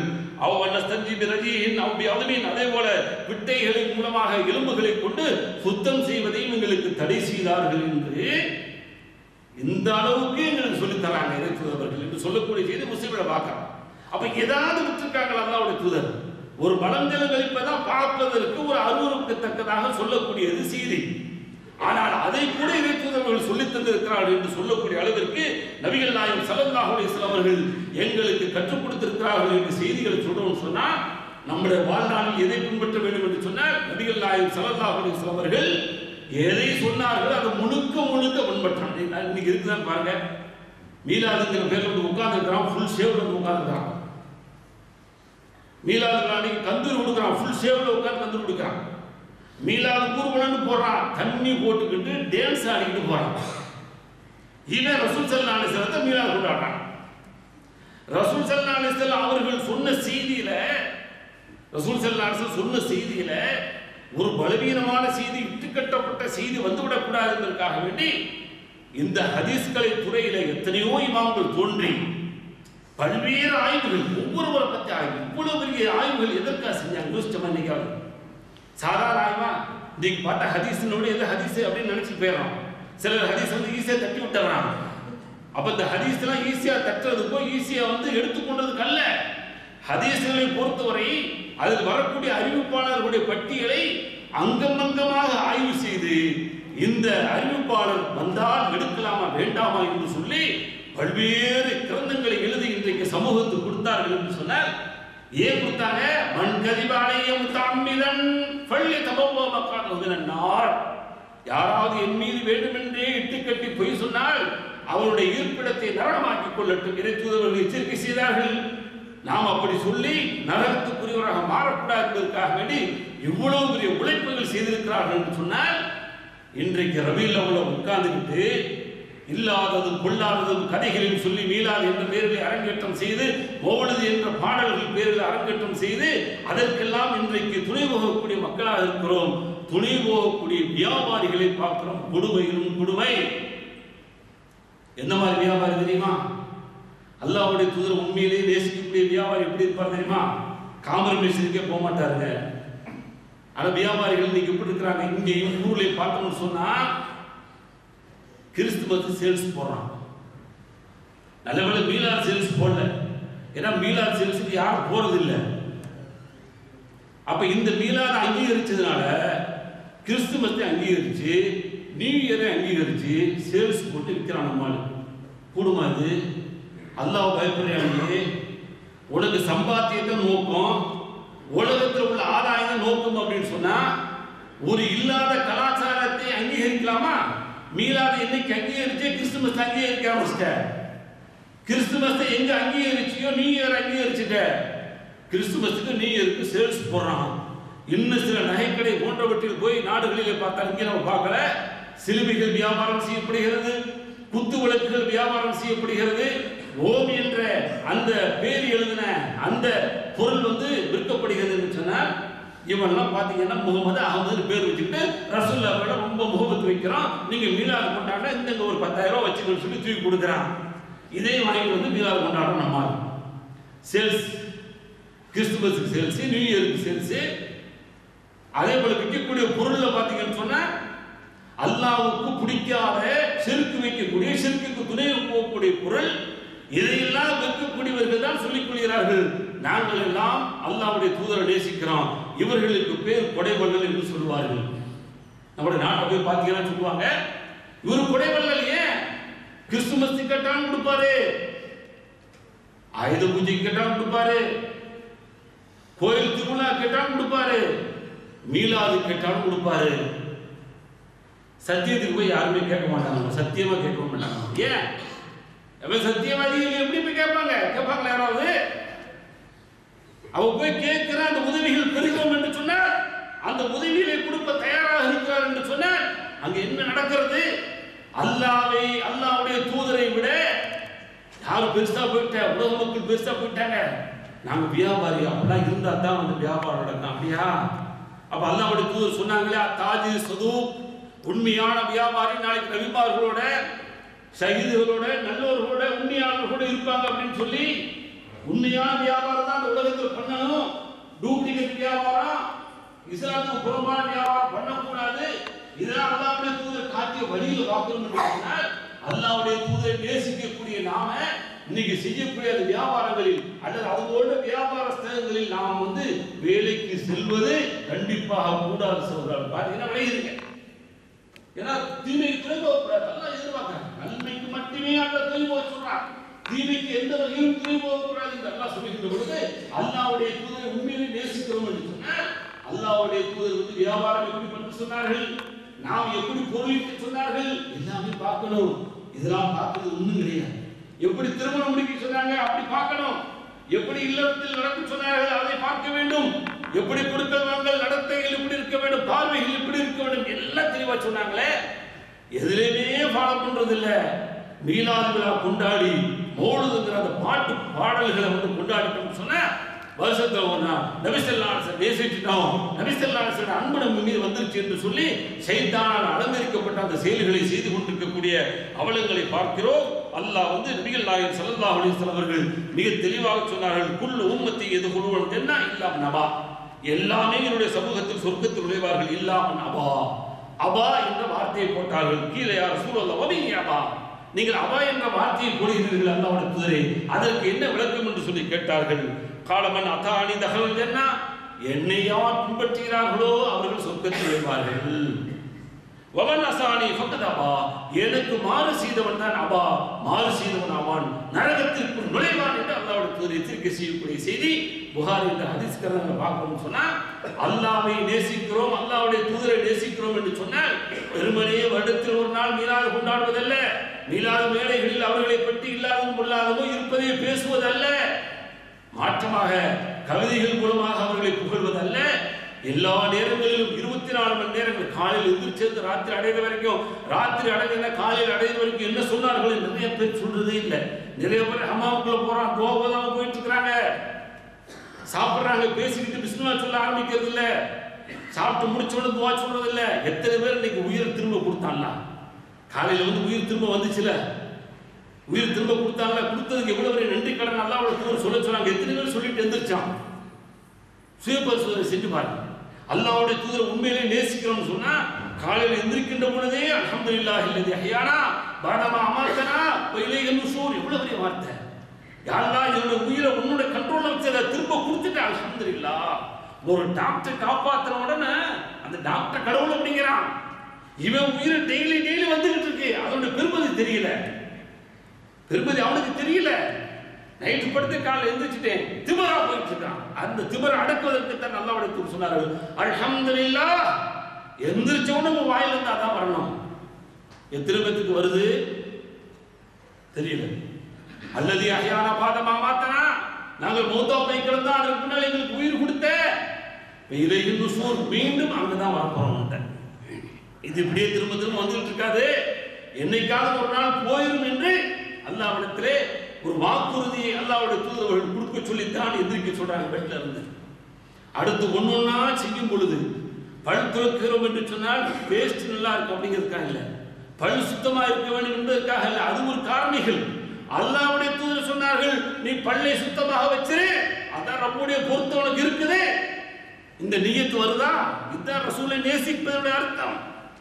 அதே போல விட்டைகளின் மூலமாக எலும்புகளை கொண்டு சுத்தம் செய்வதையும் எங்களுக்கு தடை செய்தார்கள் என்று இந்த அளவுக்கு எங்களுக்கு சொல்லித் தராங்க இறை தூதர்கள் என்று சொல்லக்கூடிய செய்தி முஸ்லிம்களை பார்க்கலாம். அப்ப ஏதாவது விட்டுருக்காங்களா அல்லாஹ்வுடைய தூதர்? ஒரு மலஞ்சலம் கழிப்பதான் பார்ப்பதற்கு ஒரு அருவருக்கத்தக்கதாக சொல்லக்கூடியது செய்தி. ஆனால் அதை கூட இறை தூதர்கள் சொல்லித் தந்திருக்கிறார்கள் என்று சொல்லக்கூடிய அளவிற்கு நபிகள் நாயகம் ஸல்லல்லாஹு அலைஹி வஸல்லம் அவர்கள் எங்களுக்கு கற்றுக் கொடுத்திருக்கிறார்கள் என்று செய்திகளை சொல்றோம்னு சொன்னா, நம்முடைய வாழ்நாளில் எதை பின்பற்ற வேண்டும் என்று சொன்னால் நபிகள் நாயகம் ஸல்லல்லாஹு அலைஹி வஸல்லம் அவர்கள் எதை சொன்னார்கள் அதை முழுக்க பின்பற்றாங்க. இன்னைக்கு இருக்குதான் பாருங்க, மீலாதுங்கிற பேர்ல உட்கார்ந்துருக்கிறான், ஃபுல் ஷேவ்ல உட்கார்ந்துருக்கிறான். மீலாது கந்தூர் கொடுக்குறான், ஃபுல் ஷேவ்ல உட்கார்ந்து கந்தூர் கொடுக்குறான். மீலாது ஊர்வலன்னு போறான், தண்ணி போட்டுக்கிட்டு டான்ஸ் ஆடிக்கிட்டு போறான். இவன் ரசூல் ஸல்லல்லாஹு அலைஹி வஸல்லம் மீலாது கொண்டாடுறான். ரசூல் ஸல்லல்லாஹு அலைஹி வஸல்லம் அவர்கள் சொன்ன செய்தியில ஒரு பலவீனமான செய்தி, இட்டுக்கட்டப்பட்ட செய்தி வந்துவிடக் கூடாது என்பதற்காக வேண்டி இந்த ஹதீஸ்களை துறையில எத்தனையோ இமாம்கள் தோன்றி பல்வேறு ஆய்வுகள், ஒவ்வொருவரை பற்றி ஆய்வு, இவ்வளவு பெரிய ஆய்வுகள் எதற்காக செஞ்சாங்க யோசிச்சோமா? இன்னைக்கு சாதாரண ஆய்வா? இன்னைக்கு பார்த்தா ஹதீஸினோட எந்த ஹதீஸ் அப்படின்னு நினைச்சு போயிடறோம். சிலர் ஹதீஸ் ஈஸியா தட்டி விட்டுறாங்க. அப்ப இந்த ஹதீஸ் எல்லாம் ஈஸியா தட்டுறதுக்கோ ஈஸியா எடுத்துக்கொண்டதுக்கு அல்ல. ஹதீஸ்களை பொறுத்தவரை அதில் வரக்கூடிய அறிவிப்பாளர்களுடைய பட்டியலை அங்கமாக ஆய்வு செய்து இந்த அறிவிப்பாளர் வந்தால் எடுக்கலாமா வேண்டாமா என்று சொல்லி பல்வேறு கிரந்தங்களை எழுதி இன்றைக்கு சமூகத்துக்கு கொடுத்தார்கள் என்று சொன்னால், ஏன் கொடுத்தாங்க? மன் கதிபாலைய முத்தஅம்மிதன் ஃபல்யதபவ்வ மக்அதஹு மினன் நார். யாராவது என் மீது வேண்டுமென்றே இட்டுக்கட்டி பொய் சொன்னால் அவருடைய இருப்பிடத்தை நரகமாக்கிக் கொள்ளட்டும் இறை தூதர்கள் எச்சரிக்கை செய்தார்கள். நாம் அப்படி சொல்லி நரகத்துக்குரியவராக மாறக்கூடாது என்பதற்காக வேண்டி இவ்வளவு பெரிய உழைப்புகள் செய்திருக்கிறார்கள் என்று சொன்னால், இன்றைக்கு ரபீல் அவ்வளவு உட்கார்ந்துக்கிட்டு இல்லாததும் கொள்ளாததும் கதைகளில் சொல்லி மீலாது என்ற பெயரில் அரங்கேற்றம் செய்து, மௌலிது என்ற பாடல்கள் பேரில் அரங்கேற்றம் செய்து அதற்கெல்லாம் இன்றைக்கு துணை போகக்கூடிய மக்களாக இருக்கிறோம். துணை போகக்கூடிய வியாபாரிகளை பார்க்கிறோம். கொடுமையிலும் கொடுமை. என்ன மாதிரி வியாபாரி தெரியுமா? அல்லாஹ்வுடைய தூதர் உண்மையிலேயே நேசிக்கக்கூடிய வியாபாரி எப்படி இருப்பார் தெரியுமா? காம்ப்ரமைஸுக்கே போக மாட்டாருங்க. ஆனா வியாபாரிகள் இன்னைக்கு எப்படி இருக்கிறாங்க? இங்கேயும் ஊர்ல பார்த்தோம்னு சொன்னா கிறிஸ்துமஸ் சேல்ஸ் போடுறான். நல்லவேளை மீலாது சேல்ஸ் போடல. ஏன்னா மீலாது சேல்ஸுக்கு யாரும் போறது இல்லை. அப்ப இந்த மீலாது அங்கீகரிச்சதுனால கிறிஸ்துமஸை அங்கீகரிச்சு நியூ இயரை அங்கீகரிச்சு சேல்ஸ் போட்டு விற்கிறான். நம்மால் கூடுமா? இது அல்லாஹ் பயப்படுறாங்க. உனக்கு சம்பாத்தியத்தை நோக்கம், உலகத்தில் உள்ள ஆதாயம் நோக்கம் அப்படின்னு சொன்னா ஒரு இல்லாத கலாச்சாரத்தை அங்கீகரிக்கலாமா? மீலாத என்னைக்கு அங்கீகரிச்சு கிறிஸ்துமஸ் அங்கீகரிக்க ஆரம்பிச்சிட்ட. கிறிஸ்துமஸை எங்க அங்கீகரிச்சியோ நியூ இயர் அங்கீகரிச்சுட்ட. கிறிஸ்துமஸுக்கு நியூ இயருக்கு சேல்ஸ் போடுறான். இன்னும் சில நகைக்கடை போன்றவற்றில் போய் நாடுகளிலே பார்த்தா இங்கே நம்ம பார்க்கல, சிலுவைகள் வியாபாரம் செய்யப்படுகிறது, குத்து விளக்குகள் வியாபாரம் செய்யப்படுகிறது. ஓம் என்ற அந்த பேர் எழுதின அந்த பொருள் விற்கப்படுகிறது என்று சொன்னால் இவெல்லாம் பார்த்தீங்கன்னா முகமது அகமது பேர் வச்சுக்கிட்டு ரசூல்லா பேர ரொம்ப முகமது வைக்கிறான். நீங்க மீலாது கொண்டாட இந்த ஒரு 10,000 ரூபாய் வச்சுக்கணும்னு சொல்லி தூக்கி கொடுக்குறான். இதே வாங்கிட்டு மீலாது கொண்டாடுறோம் நம்ம. சேல்ஸ், கிறிஸ்துமஸுக்கு சேல்ஸ், நியூ இயருக்கு சேல்ஸ். அதே போல விற்கக்கூடிய பொருள்ல பார்த்தீங்கன்னு சொன்னா அல்லாஹ்வுக்கு பிடிக்காத ஷிர்க் வைக்கக்கூடிய, ஷிர்க்குக்கு துணை போகக்கூடிய பொருள், இதையெல்லாம் விற்கக்கூடியவர்கள் தான் சொல்லிக் கொள்கிறார்கள் நாங்கள் எல்லாம் அல்லாஹ்வுடைய தூதரை நேசிக்கிறோம், இவர்களுக்கு பேர் கொடைவள்ளல் என்று சொல்வார்கள். நம்முடைய நாட்டை போய் பார்த்தீங்கன்னா சொல்லுவாங்க இவரு கொடைவள்ளல். ஏன்? கிறிஸ்துமஸ் கேட்டாலும் கொடுப்பாரு, ஆயுத பூஜை கேட்டாலும் கொடுப்பாரு, கோயில் திருவிழா கேட்டாலும் கொடுப்பாரு, மீலாது கேட்டாலும் கொடுப்பாரு. சத்தியத்துக்கு போய் யாருமே கேட்க மாட்டாங்க, சத்தியமா கேட்க மாட்டாங்க. ஏன்? சத்தியவாதிகள் எப்படி போய் கேட்பாங்க? கேட்பாங்களா யாராவது? அவ போய் கேட்கிற அந்த உதவிகள் பெருகும் என்று சொன்னால், அந்த உதவிகளை கொடுக்க தயாராக இருக்கிறார் என்று சொன்னால் அங்க என்ன நடக்கிறது? அல்லாஹ்வை, அல்லாஹ்வுடைய தூதரை விட யாரு பெருசா போயிட்ட? உலக மக்கள் பெருசா போயிட்டாங்க. நாங்க வியாபாரி, அப்படிலாம் இருந்தா தான் வியாபாரம் நடக்கும். அப்படியா? அப்ப அல்லாஹ்வுடைய தூதர் சொன்னாங்களே தாஜி சதூக், உண்மையான வியாபாரி நாளைக்கு நபிமார்களோட, ஷஹீதுகளோட, நல்லோர்களோட, உண்மையாளர்களோட இருப்பாங்க அப்படின்னு சொல்லி, உண்மையான வியாபாரம் தான் அந்த உலகத்தில் பண்ணணும். டூப்ளிகேட் வியாபாரம், இஸ்லாத்துக்கு புறம்பான வியாபாரம் பண்ணக்கூடாது. இதெல்லாம் அல்லாஹ்வுடைய தூதர் காட்டிய வழியில் பார்க்கணும். அல்லாஹ்வுடைய தூதரை நேசிக்கக்கூடிய நாம இன்னைக்கு செய்யக்கூடிய அந்த வியாபாரங்களில் அல்லது அது போன்ற வியாபார ஸ்தலங்களில் நாம் வேலைக்கு செல்வது கண்டிப்பாக கூடாது சொல்றாங்க. பாத்தீங்கன்னா விளையுதுங்க. ஏன்னா தீமைக்கு துணை போகக்கூடாது. அல்லாஹ் எதிர்பார்க்கிறான். நன்மைக்கு மட்டுமே அல்லாஹ் துணை போக சொல்றான். தீமைக்கு எந்த வகையிலும் துணை போகக்கூடாது என்று அல்லாஹ் சொல்லுகின்ற பொழுது அல்லாஹ்வுடைய தூதரை உண்மையிலே நேசிக்கிறோம் என்று சொன்னால் அல்லாஹ்வுடைய தூதர் வியாபாரம் எப்படி பண்ண சொன்னார்கள், நாம் எப்படி பொருளிட்டு சொன்னார்கள், எல்லாமே பார்க்கணும். இதெல்லாம் பார்க்கிறது ஒண்ணும் கிடையாது. எப்படி திருமணம் முடிக்க சொன்னாங்க அப்படி பார்க்கணும். எப்படி இல்லத்தில் நடக்க சொன்னார்கள் அதை பார்க்க வேண்டும். எப்படி கொடுக்கல் வாங்கல் நடத்தைகள் எப்படி இருக்க வேண்டும், பார்வைகள் எப்படி இருக்க வேண்டும், எல்லாம் தெளிவா சொன்னாங்களே. எதிலேயுமே ஃபாலோ பண்றது இல்ல. மீலாது விழா கொண்டாடி மௌலூதுங்கிற அந்த பாட்டு பாடல்களை கொண்டாடிட்டோம் சொன்னா வருஷத்துல ஒரு நாள் நபி ஸல்லல்லாஹு அலைஹி வஸல்லம் நேசிச்சிட்டோம், நபி ஸல்லல்லாஹு அலைஹி வஸல்லம் அன்பு நம்ம மீது வந்துருச்சு என்று சொல்லி ஷைத்தானால் அலங்கரிக்கப்பட்ட அந்த செயல்களை செய்து கொண்டிருக்கக்கூடிய அவலங்களை பார்க்கிறோம். அல்லாஹ் நபிகள் நாயகம் ஸல்லல்லாஹு அலைஹி வஸல்லம் அவர்கள் மிக தெளிவாக சொன்னார்கள், குல்லு உம்மத்தி யதுகுலுன் ஜன்னா இல்லா மன் அபா, எல்லாமே என்னுடைய சமூகத்தில் சொர்க்கத்தில் நுழைவார்கள் இல்லா மன் அபா. அபா என்ற வார்த்தையை போட்டார்கள். கீழே யார் ரசூலுல்லாஹ் வமி அபா, நீங்கள் அபா என்ற வார்த்தையை போடுகிறீர்கள் அல்லாஹ்வுடைய தூதரே, அதற்கு என்ன விளக்கம் என்று சொல்லி கேட்டார்கள். காலமன் அதானி தகவல் ஜன்னா, என்னை யார் பின்பற்றுகிறார்களோ அவர்கள் சொர்க்கத்தில் நுழைவார்கள். வமன் அசானி ஃபக்கத் அபா, எனக்கு மாறு செய்தவன் தான் அபா, மாறு செய்தவன் ஆவான், நரகத்திற்கு நுழைவான் என்று அல்லாஹ்வுடைய தூதர் எச்சரிக்கை செய்யக்கூடிய செய்தி புகாரி என்ற ஹதீஸ் கிரந்தங்களை பார்க்கணும்னு சொன்னா அல்லாஹ்வை நேசிக்கிறோம், அல்லாஹ்வுடைய தூதரை நேசிக்கிறோம் என்று சொன்னால் வெறுமனே வருடத்தில் ஒரு நாள் மீலாது கொண்டாடுவதல்ல, மீலாது மேடைகளில் அவர்களை பற்றி இல்லாததும் பொல்லாததும் இருப்பதை பேசுவதல்ல, மாற்றமாக கவிதைகள் மூலமாக அவர்களை புகழ்வதல்ல. எல்லா நேரங்களிலும் 24 மணி நேரங்கள் காலையில் எந்திரிச்சு ராத்திரி அடைகிற வரைக்கும், ராத்திரி அடைகிற காலையில் அடைகிற வரைக்கும் என்ன சொன்னார்கள் நிறைய பேர் சொல்றதே இல்லை. நிறைய பேர் ஹமாமுக்குள்ள போறான், துவாபதாம போயிட்டு இருக்கிறாங்க, சாப்பிடுறாங்க, பேசிக்கிட்டு பிஸ்மில்லா சொல்ல ஆரம்பிக்கிறது இல்ல, சாப்பிட்டு முடிச்சோன்னு துவா சொல்றது இல்ல. எத்தனை பேர் இன்னைக்கு உயிர் திரும்ப கொடுத்தான்ல, காலையில உயிர் திரும்ப வந்துச்சுல, உயிர் திரும்ப கொடுத்தாங்க, கொடுத்ததுக்கு எவ்வளவு பெரிய நன்றி கடன் அல்லாஹ்வுடைய சொல்ல சொன்னாங்க. எத்தனை பேர் சொல்லிட்டு எந்திரிச்சான். சுய பரிசோதனை செஞ்சு பாருங்க. அல்லாஹ்வுடைய தூதரை உண்மையிலே நேசிக்கிறோம்னு சொன்னா காலையில் எந்திரிக்கின்ற பொழுதே அல்ஹம்துலில்லாஹி அல்லதி அஹ்யானா பஅதமா அமாத்தனா வ இலைஹி நுஷூர், எவ்வளவு பெரிய வார்த்தை. யா அல்லாஹ் என்னோட உயிரை உன்னோட கண்ட்ரோல்ல வச்சத திரும்ப கொடுத்துட்டு அல்ஹம்துலில்லாஹ். ஒரு டாக்டர் காப்பாத்துற உடனே அந்த டாக்டர் கடவுள் அப்படிங்கிறான். இவன் உயிரை டெய்லி வந்துகிட்டு இருக்கு, அதோட பெருமதி தெரியல, பெருமதி அவனுக்கு தெரியல. நைட்டு படுத்து காலையில் எழுந்திரிச்சிட்டேன், திமிரா போயிட்டு இருக்கான். அந்த திமிரை அடக்குவதற்கு தான் அல்லாஹ்வுடைய தூதர் சொன்னார்கள், அல்ஹம்துலில்லாஹ். எந்திரிச்ச உடனே உங்க வாயில இருந்து அதான் வரணும். எத்தனை பேத்துக்கு வருது தெரியல. அல்லது அஹ்யானா பாதமா மாத்தனா, நாங்கள் மௌத்தா போய் கிடந்தா அதற்கு முன்னால் எங்களுக்கு உயிர் கொடுத்த இலையின் நுஷூர், மீண்டும் அங்கதான் வரப்போறோம். இது இப்படியே திரும்ப திரும்ப வந்துட்டு இருக்காது. என்னைக்காவது ஒரு நாள் போயிடும் என்று அல்லாஹ்விடத்திலே ஒரு வாக்குறுதியை அல்லாஹ்வுடைய தூதர்கள் கொடுக்க சொல்லித்தான் எந்திரிக்க சொல்றாங்க பெட்ல இருந்து. அடுத்து ஒன்னொன்னா செய்யும் பொழுது பல் துலக்கிறோம் என்று சொன்னால் பேஸ்ட் நல்லா இருக்கும் அப்படிங்கிறதுக்காக இல்லை, பல் சுத்தமா இருக்க வேண்டும் என்பதற்காக இல்லை, அது ஒரு காரணிகள். அல்லாஹ்வுடைய தூதர் சொன்னார்கள், நீ பல்லை சுத்தமாக வச்சிரு, அதான் ரப்புடைய பொருத்தம் உனக்கு இருக்குது. இந்த நியத்து வருதா? இதுதான் ரசூலை நேசிப்பதனுடைய அர்த்தம்.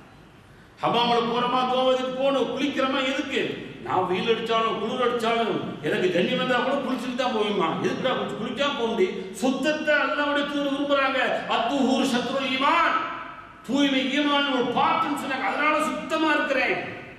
ஹமாமல போறமா, கோவதுக்கு போகணும், குளிக்கிறமா எதுக்கு? நான் வெயில் அடிச்சாலும் குளிர் அடிச்சாலும் எனக்கு கண்ணியம் வந்தா கூட குளிச்சுட்டு தான் போயுமா? எதுக்குடா கொஞ்சம் குளிச்சா போக முடியும்? சுத்தத்தை அல்லாஹ்வுடைய தூதர் விரும்புறாங்க. அத்துஹூர் ஷத்ருல் ஈமான், தூய்மை ஈமான் ஒரு பார்ட்னு சொன்னாங்க. அதனால சுத்தமா இருக்கிறேன்.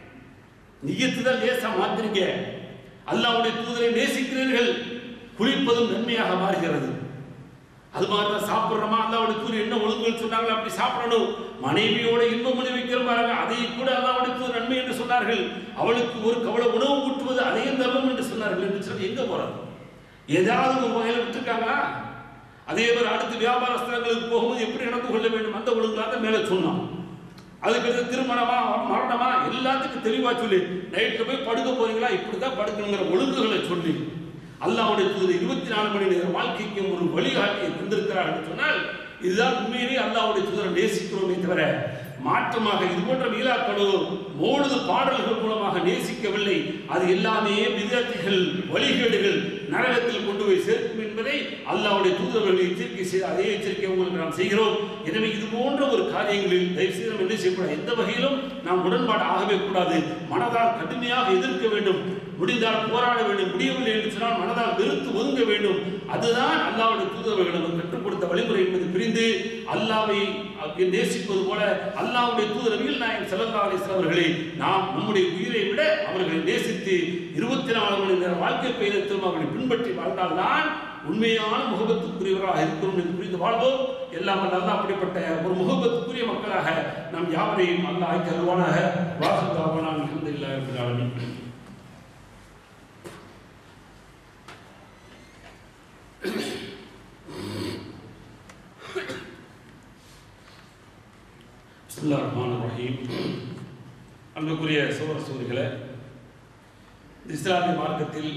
நியத்து தான் லேசா மாத்திருங்க. அல்லாஹ்வுடைய தூதரை நேசிக்கிறீர்கள், குளிப்பதும் நன்மையாக மாறுகிறது. அது மாதிரி தான் சாப்பிட்றோமா, அல்லாஹ்வுடைய தூதர் என்ன ஒழுங்குகள் சொன்னாங்களோ அப்படி சாப்பிடணும். மனைவியோட இன்பம் அனுபவிக்கிற பாருங்க, அதை கூட அல்லாஹ்வுடைய தூதர் நன்மை என்று சொன்னார்கள். அவளுக்கு ஒரு கவலை உணவு ஊட்டுவது அதையும் தர்மம் என்று சொன்னார்கள் என்று சொல்லி எங்க போறது? ஏதாவது ஒரு வகையில் விட்டுருக்காங்களா? அதே மாதிரி அடுத்து வியாபார ஸ்தலங்களுக்கு போகும்போது எப்படி நடந்து கொள்ள வேண்டும் அந்த ஒழுங்குலாம் தான் மேலே சொன்னோம். அதுக்கு திருமணமா மரணமா எல்லாத்துக்கும் தெளிவா சொல்லி, நைட்ல போய் படுக்க போறீங்களா இப்படிதான் படுக்கணுங்கிற ஒழுங்குகளை சொல்லி அல்லாஹ்வுடைய தூதர் 24 மணி நேர வாழ்க்கைக்கு ஒரு வழிகாட்டியை தந்திருக்கிறார் என்று சொன்னால் இதுதான் உண்மையிலேயே அல்லாஹ்வுடைய தூதரை நேசிக்கிறோமே தவிர மாற்றமாக இது போன்ற மீலாக்களோ மோழுது பாடல்கள் மூலமாக நேசிக்கவில்லை. அது எல்லாமே விதத்துகள், வழிகேடுகள், நரகத்தில் கொண்டு போய் சேர்க்கும் என்பதை அல்லாஹ்வுடைய தூதர்கள் எச்சரிக்கை செய்து அதே எச்சரிக்கை உங்களுக்கு நாம் செய்கிறோம். எனவே இது போன்ற ஒரு காரியங்களில் தயவு செய்து நாம் என்ன செய்யக்கூடாது? எந்த வகையிலும் நாம் உடன்பாடு ஆகவே கூடாது. மனதால் கடுமையாக எதிர்க்க வேண்டும், முடிந்தால் போராட வேண்டும், முடியவில்லை என்று சொன்னால் மனதால் வெறுத்து ஒதுங்க வேண்டும். அதுதான் அல்லாஹ்வுடைய தூதர்கள் நமக்கு கற்றுக் கொடுத்த வழிமுறை என்பது பிரிந்து அல்லாஹ்வை நேசிப்பது போல அல்லாஹ்வுடைய தூதர் நபிகள் நாயகம் ஸல்லல்லாஹு அலைஹி வஸல்லம் அவர்களை நாம் நம்முடைய உயிரை விட அவர்களை நேசித்து 24 மணி நேர வாழ்க்கை பயணத்திலும் அவர்களை பின்பற்றி வாழ்ந்தால்தான் உண்மையான முகபத்துக்குரியவராக இருக்கிறோம் என்று புரிந்து வாழ்வோம். எல்லாம் அல்லாஹ் அப்படிப்பட்ட ஒரு முகபத்துக்குரிய மக்களாக நாம் யாவரையும் அல்லாஹ் ஆக்கி அருள்வானாக. வாசுதாவானா அல்ஹம்துலில்லாஹி ரப்பில் ஆலமீன். பிஸ்மில்லாஹிர் ரஹ்மானிர் ரஹீம். அன்புக்குரிய சகோதரர்களே, இஸ்லாமிய மார்க்கத்தில்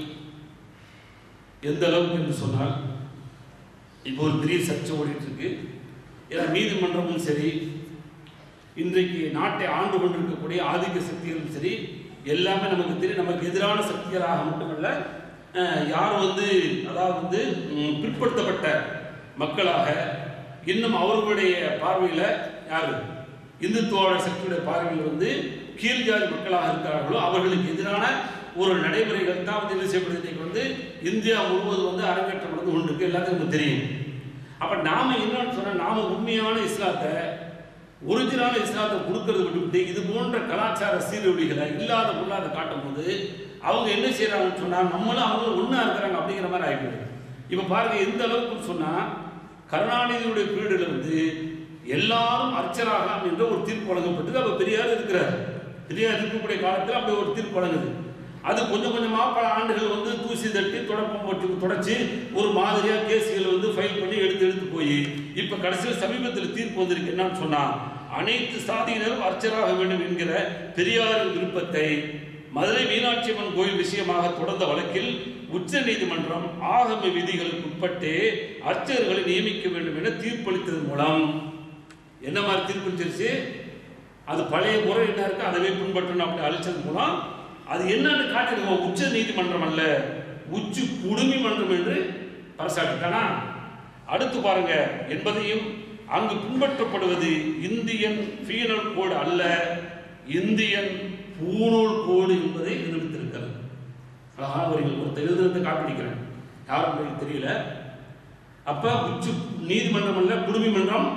எந்த அளவுக்கு என்று சொன்னால் இப்போ ஒரு பெரிய சர்ச்சை ஓடிட்டு இருக்கு. ஏன்னா நீதிமன்றமும் சரி, இன்றைக்கு நாட்டை ஆண்டு கொண்டிருக்கக்கூடிய ஆதிக்க சக்திகளும் சரி, எல்லாமே நமக்கு தெரியும். நமக்கு எதிரான சக்திகளாக மட்டுமல்ல, யார் அதாவது பிற்படுத்தப்பட்ட மக்களாக இன்னும் அவர்களுடைய பார்வையில் யார் இந்துத்துவ சக்தியுடைய பார்வையில் கீழ் ஜாதி மக்களாக இருக்கிறார்களோ அவர்களுக்கு எதிரான ஒரு நடைமுறைகள் தான் என்ன செய்யப்படுது. இன்னைக்கு இந்தியா முழுவதும் அரங்கேற்றம் நடந்து கொண்டிருக்கு, எல்லாத்துக்கும் நமக்கு தெரியும். அப்போ நாம என்னன்னு சொன்னால், நாம உண்மையான இஸ்லாத்தை, ஒரிஜினல் இஸ்லாத்தை கொடுக்கறது விட்டுவிட்டு இது போன்ற கலாச்சார சீரழிவுகளை இல்லாத பொருளாத காட்டும் போது அவங்க என்ன செய்யறாங்கன்னு சொன்னால் நம்மளும் அவங்களும் ஒன்றா இருக்கிறாங்க அப்படிங்கிற மாதிரி ஆகிடுது. இப்போ பாருங்க எந்த அளவுக்கு சொன்னால், கருணாநிதியுடைய பீரியடில் எல்லாரும் அர்ச்சராகலாம் என்ற ஒரு தீர்ப்பு வழங்கப்பட்டது. அப்போ பெரியார் இருக்கிறார், பெரியார் இருக்கக்கூடிய காலத்தில் அப்படி ஒரு தீர்ப்பு வழங்குது. அது கொஞ்சம் கொஞ்சமாக பல ஆண்டுகள் தூசி தட்டி தொடப்பம் போட்டு தொடச்சி ஒரு மாதிரியாக கேஸுகள் ஃபைல் பண்ணி எடுத்து போய் இப்போ கடைசியில் சமீபத்தில் தீர்ப்பு வந்திருக்கு. என்னன்னு சொன்னால், அனைத்து சாதியினரும் அர்ச்சராக வேண்டும் என்கிற பெரியாரின் விருப்பத்தை மதுரை மீனாட்சி அம்மன் கோயில் விஷயமாக தொடர்ந்த வழக்கில் உச்ச நீதிமன்றம் ஆகம விதிகளுக்கு உட்பட்டு அர்ச்சகர்களை நியமிக்க வேண்டும் என தீர்ப்பளித்ததன் மூலம் என்ன மாதிரி தீர்ப்பளிச்சிருச்சு? அது பழைய முறை என்ன இருக்கு அதவே பின்பற்றணும் அப்படி அழிச்சது மூலம் அது என்னன்னு காட்டிருக்கோம். உச்ச நீதிமன்றம் அல்ல, உச்சி குடுமி மன்றம் என்று பரசாட்டிட்டானா. அடுத்து பாருங்க என்பதையும் அங்கு பின்பற்றப்படுவது இந்தியன் பீனல் கோடு அல்ல, இந்தியன் பூணூல் கோடு என்பதை நிரூபித்திருக்கிறது. அவர்கள் ஒரு எழுதுறதை காப்பிடிக்கிறேன், யாரும் தெரியல. அப்ப உச்ச நீதிமன்றம் அல்ல, குடுமி மன்றம்.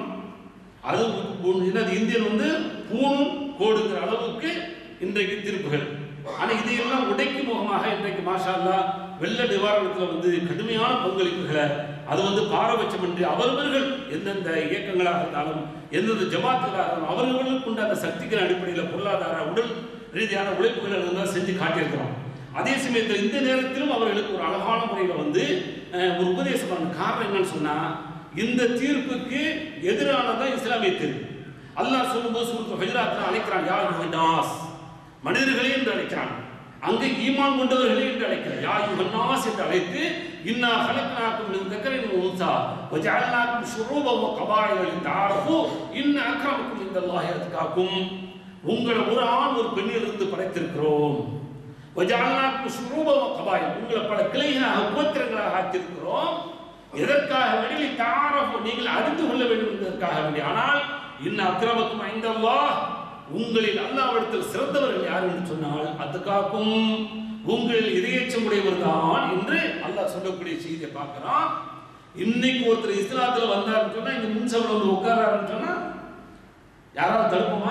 அது இந்தியன் பூணூல் கோடுங்கிற அளவுக்கு இன்றைக்கு தீர்ப்புகள். ஆனால் இதையெல்லாம் உடைக்கும் முகமாக இன்றைக்கு மாஷா அல்லாஹ் வெள்ள நிவாரணத்தில் வந்து கடுமையான பங்களிப்புகளை அது வந்து பாரபட்சம் என்று அவர்கள் எந்தெந்த இயக்கங்களாக இருந்தாலும் எந்தெந்த ஜமாத்துகளாக இருந்தாலும் அவர்களுக்கு உண்டான சக்திகள் அடிப்படையில் பொருளாதார உடல் ரீதியான உழைப்புகள் இருந்தால் செஞ்சு காட்டியிருக்கிறோம். அதே சமயத்தில் இந்த நேரத்திலும் அவர்களுக்கு ஒரு அழகான முறையில் வந்து ஒரு உபதேசமான காரணம் என்னன்னு சொன்னால், இந்த தீர்ப்புக்கு எதிரானதான் இஸ்லாமிய தீர்ப்பு. அல்லாஹ் சொல்லும்போது சூரத்துல் ஹுஜராத்தில் அழைக்கிறான், யா யுஹன்னாஸ், மனிதர்களே என்று அழைக்கிறான். அங்கு ஈமான் கொண்டவர்களே என்று அழைக்கிறார். யா யுஹன்னாஸ் என்று அழைத்து, இன்னா ஹலக்னாக்கும் மின் தக்கரின் வ உன்ஸா வஜஅல்னாக்கும் ஷுரூபன் வ கபாயில லிதஅரஃபு இன்ன அக்ரமக்கும் இன்தல்லாஹி அத்காக்கும், உங்களை ஒரு ஆண் ஒரு பெண்ணிலிருந்து படைத்திருக்கிறோம். வஜஅல்னாக்கும் ஷுரூபன் வ கபாயில, உங்களை பல கிளைகளாக கோத்திரங்களாக ஆக்கியிருக்கிறோம். எதற்காக வேண்டி லிதஅரஃபு, நீங்கள் அறிந்து கொள்ள வேண்டும் என்பதற்காக வேண்டி. ஆனால் இன்ன அக்ரமக்கும் இன்தல்லாஹ், உங்களில் அல்லாஹ்விடத்தில் சிறந்தவர்கள் யார் என்று சொன்னால் அத்காக்கும், உங்களில் இதயச்சம் உடையவர் தான் என்று அல்லாஹ் சொல்லக்கூடிய செய்தியை பார்க்கிறோம். இன்னைக்கு ஒருத்தர் இஸ்லாத்துல வந்தாருன்னு சொன்னா, இந்த முன்சபையில் வந்து உட்காராருன்னு சொன்னா யாராவது தடுப்போமா?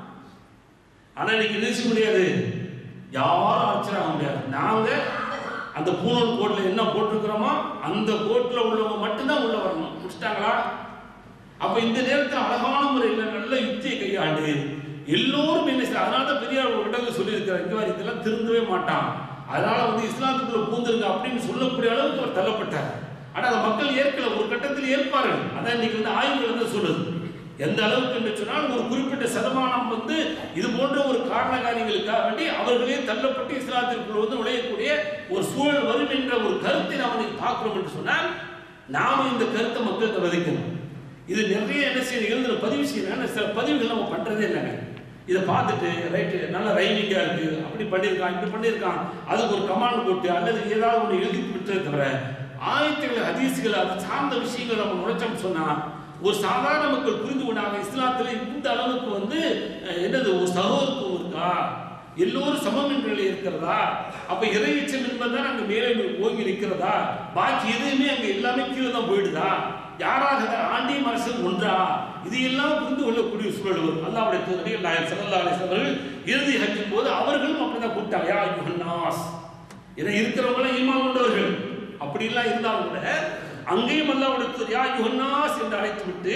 ஆனா இன்னைக்கு நினைச்ச முடியாது, யாரும் ஆச்சரியம் முடியாது. நாங்க அந்த பூனூல் கோட்ல என்ன போட்டிருக்கிறோமோ அந்த கோட்ல உள்ளவங்க மட்டும்தான் உள்ள வரணும். முடிச்சிட்டாங்களா? அப்ப இந்த நேரத்தில் அழகான முறையில் நல்ல யுக்தியை கையாண்டு எல்லோரும் என்ன செய்ய, அதனால தான் பெரியார் ஒரு இடத்துல சொல்லியிருக்கிறார், இங்க இதெல்லாம் திருந்தவே மாட்டான், அதனால வந்து இஸ்லாத்துக்குள்ள பூந்துருங்க அப்படின்னு சொல்லக்கூடிய அளவுக்கு அவர் தள்ளப்பட்டார். ஆனா அந்த மக்கள் ஏற்கல, ஒரு கட்டத்தில் ஏற்பார்கள். அதான் இன்னைக்கு வந்து ஆய்வுகள் வந்து சொல்லுது. எந்த அளவுக்கு என்று சொன்னால் ஒரு குறிப்பிட்ட சதமானம் வந்து இது போன்ற ஒரு காரண காரியங்களுக்காக வேண்டி அவர்களே தள்ளப்பட்டு இஸ்லாத்திற்குள் வந்து நுழையக்கூடிய ஒரு சூழல் வரும் என்ற ஒரு கருத்தை நாம் பார்க்கிறோம் என்று சொன்னால், நாம இந்த கருத்தை மக்களுக்கு விதைக்கணும். இது நிறைய என்ன செய்யணும், பதிவு செய்யணும். சில பதிவுகள் நம்ம பண்றதே இல்லைங்க. இதை பார்த்துட்டு ரைட்டு நல்ல ரைமிங்கா இருக்கு, அப்படி பண்ணியிருக்கான் இப்படி பண்ணியிருக்கான் அதுக்கு ஒரு கமாண்ட் போட்டு அல்லது ஏதாவது ஒன்று எழுதி விட்டுறதை தவிர ஆயத்துகள் ஹதீஸ்கள் அது சார்ந்த விஷயங்கள் நம்ம நுழைச்சோம்னு சொன்னா ஒரு சாதாரண மக்கள் புரிந்து கொண்டாங்க. இஸ்லாத்துல இந்த அளவுக்கு வந்து என்னது ஒரு சகோதரத்துவம் இருக்கா, எல்லோரும் சமம் என்ற நிலை இருக்கிறதா, அப்ப இறையச்சம் என்பதுதான் அங்க மேலே ஓங்கி நிற்கிறதா, பாக்கி எதுவுமே அங்க எல்லாமே கீழே தான் போயிடுதா, யாராக ஆண்டியும் அரசும் ஒன்றா, இது எல்லாம் புரிந்து கொள்ளக்கூடிய சூழல் வரும். அல்லாஹ்வுடைய தூதர் நாயகம் ஸல்லல்லாஹு அலைஹி வஸல்லம் அவர்கள் இறுதி ஹஜ்ஜின் போது அவர்களும் அப்படிதான் கூப்பிட்டாங்க, யா யுஹன்னாஸ், இதை இருக்கிறவங்களும் ஈமான் கொண்டவர்கள். அப்படி எல்லாம் இருந்தாலும் கூட அங்கேயும் அல்லாஹ்வுடைய தூதர் யா யுஹன்னாஸ் என்று அழைத்து விட்டு,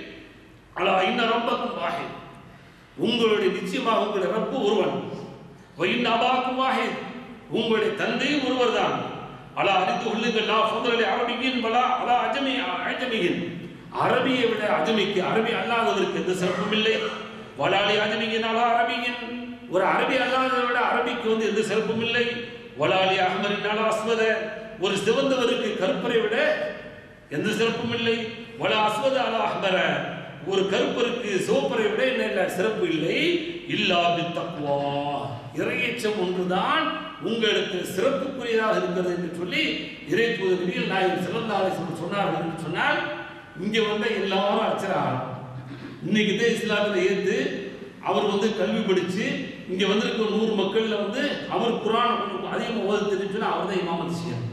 அலா இன்ன ரப்பக்கும் வாஹித், உங்களுடைய நிச்சயமாக உங்களுடைய ரப்பு ஒருவன், வ இன்ன அபாக்கும் வாஹித், உங்களுடைய தந்தையும் ஒருவர் தான், அலா அறிந்து கொள்ளுங்கள், லா ஃபضل அரபியின் வலா அலா அஜமியின், அரபியை விட அஜமிக்கு அரபி அல்லாதவருக்கு எந்த சிறப்பும் இல்லை, வலாலி அஜமியின் அலா அரபியின், ஒரு அரபி அல்லாததை விட அரபிக்கு வந்து எந்த சிறப்பும் இல்லை, வலாலி அஹ்மரின் அலா அஸ்வத, ஒரு சிவந்தவருக்கு கருப்பரை விட எந்த சிறப்பும் இல்லை, வலா அஸ்வத அலா அஹ்மர, ஒரு கருப்பருக்கு சிவப்பரை விட என்ன சிறப்பு இல்லை, இல்லா பித்தக்வா, இறையச்சம் ஒன்றுதான் உங்களுக்கு சிறப்புக்குரியதாக இருக்கிறது என்று சொல்லி இறை தூதர் நபிகள் நாயகம் ஸல்லல்லாஹு அலைஹி வஸல்லம் சொன்னார்கள் என்று சொன்னால், இங்க வந்து எல்லாரும் அர்ச்சராக இன்னைக்கு தான் இஸ்லாத்துல ஏத்து அவர் வந்து கல்வி படிச்சு இங்க வந்திருக்க 100 மக்கள்ல வந்து அவர் குர்ஆன் அதிகமாக ஓத தெரிஞ்சுன்னா அவர் தான் இமாமத் செய்யணும்,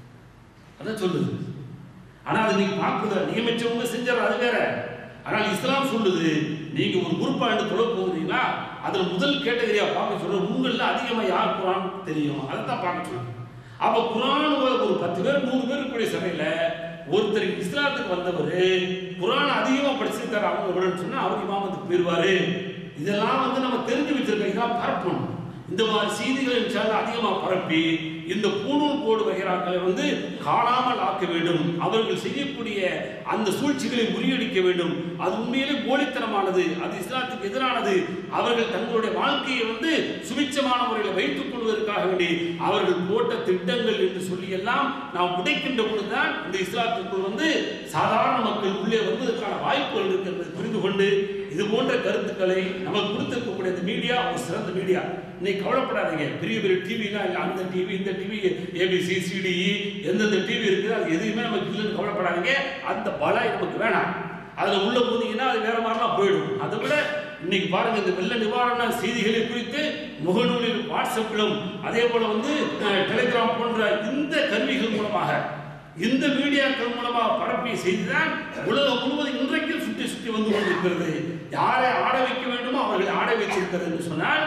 அதான் சொல்லுது. ஆனா அது நீங்க பார்க்குறது நியமிச்சவங்க செஞ்சார், அது வேற. ஆனால் இஸ்லாம் சொல்லுது, நீங்க ஒரு குரூப்பா எடுத்து தொலை போகிறீங்களா, அதுல முதல் கேட்டகரியா பார்க்க சொல்ற, உங்கள அதிகமா யார் குர்ஆன் தெரியும் அதை தான் பார்க்க சொல்லுங்க. அப்ப குர்ஆன் ஒரு 10 பேர் 100 பேர் கூடிய சபையில ஒருத்தர் இஸ்லாத்துக்கு வந்தவர் குர்ஆன் அதிகமா படிச்சிருக்காரு அவங்க விடன்னு சொன்னா அவர் இமாமத்துக்கு போயிருவாரு. இதெல்லாம் வந்து நம்ம தெரிஞ்சு வச்சிருக்கோம், இதெல்லாம் பரப்பணும். இந்த மாதிரி செய்திகளை அதிகமாக பரப்பி இந்த பூணூல் கோடு வகைராக்களை வந்து காணாமல் ஆக்க வேண்டும். அவர்கள் செய்யக்கூடிய அந்த சூழ்ச்சிகளை முறியடிக்க வேண்டும். அது உண்மையிலே போலித்தனமானது, அது இஸ்லாத்துக்கு எதிரானது. அவர்கள் தங்களுடைய வாழ்க்கையை வந்து சுபிட்சமான முறையில் வைத்துக் கொள்வதற்காக வேண்டி அவர்கள் போட்ட திட்டங்கள் என்று சொல்லி எல்லாம் நாம் உடைக்கின்ற பொழுதுதான் இந்த இஸ்லாத்துக்குள் வந்து சாதாரண மக்கள் உள்ளே வருவதற்கான வாய்ப்புகள் இருக்கிறது புரிந்து கொண்டு இது போன்ற கருத்துக்களை நமக்கு கொடுத்திருக்கக்கூடிய இந்த மீடியா ஒரு சிறந்த மீடியா. இன்னைக்கு கவலைப்படாதீங்க, பெரிய பெரிய டிவிலாம் இல்லை, அந்த டிவி இந்த டிவி ஏபிசி சிடிஇ எந்தெந்த டிவி இருக்குது அது எதுவுமே நமக்கு இல்லைன்னு கவலைப்படாதீங்க. அந்த பலம் நமக்கு வேணாம். அதில் உள்ள போனீங்கன்னா அது வேற மாதிரிலாம் போயிடும். அதை விட இன்னைக்கு பாருங்க, இந்த வெள்ள நிவாரண செய்திகளை குறித்து முகநூலில் வாட்ஸ்அப்பிலும் அதே போல வந்து டெலிகிராம் போன்ற இந்த கருவிகள் மூலமாக இந்த மீடியாக்கள் மூலமாக பரப்பிய செய்திதான் உலகம் முழுவதும் இன்றைக்கு சுற்றி சுற்றி வந்து கொண்டிருக்கிறது. யாரை ஆட வைக்க வேண்டுமோ அவர்களை ஆட வைத்திருக்கிறது என்று சொன்னால்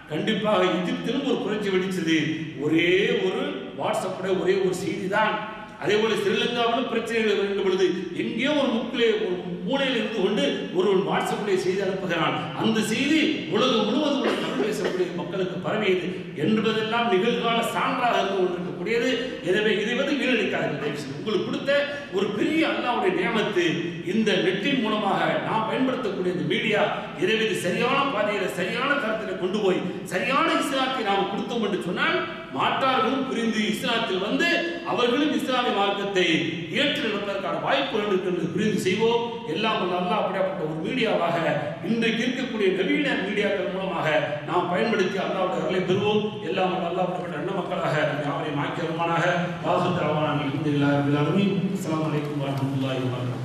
கண்டிப்பாக எகிப்திலும் ஒரு புரட்சி வெடிச்சது. ஒரே ஒரு வாட்ஸ்அப்பில் ஒரே ஒரு செய்தி தான். அதே போல ஸ்ரீலங்காவிலும் பிரச்சனைகள் வருகின்ற பொழுது எங்கேயோ ஒரு மூலையில் இருந்து கொண்டு ஒரு வாட்ஸ்அப்பிலே செய்தி அனுப்புகிறான். அந்த செய்தி உலகம் முழுவதும் உள்ள தமிழ் பேசக்கூடிய மக்களுக்கு பரவியது என்பதெல்லாம் நிகழ்கால சான்றாக இருந்து கொண்டிருக்கக்கூடியது. எனவே இதை வந்து வீணடிக்காதீர்கள். உங்களுக்கு கொடுத்த ஒரு பெரிய அல்லாஹ்வுடைய நியமத்து இந்த நெட்டின் மூலமாக நாம் பயன்படுத்தக்கூடிய இந்த மீடியா. எனவே இது சரியான பாதையில் சரியான கருத்தில் கொண்டு போய் சரியான இஸ்லாத்தை நாம் கொடுத்தோம் என்று சொன்னால் மாற்றார்களும் புரிந்து இஸ்லாத்தில் வந்து அவர்களும் இஸ்லாமிய மார்க்கத்தை ஏற்று நடப்பதற்கான வாய்ப்புகள் இருக்கிறது. புரிந்து செய்வோம். எல்லாம் நல்லா அப்படியாப்பட்ட ஒரு மீடியாவாக இன்றைக்கு இருக்கக்கூடிய நவீன மீடியாக்கள் மூலமாக நாம் பயன்படுத்தி அல்லாஹ்வுடைய அருளை பெறுவோம். எல்லாம் நல்லா அப்படிப்பட்ட நல்ல மக்களாக யாவரையும் ஆக்கியவருமானாக. வாசுத்தரவான அல்ஹம்துலில்லாஹி ரப்பில் ஆலமீன். அஸ்ஸலாமு அலைக்கும் வரஹ்மத்துல்லாஹி வபரகாத்துஹு.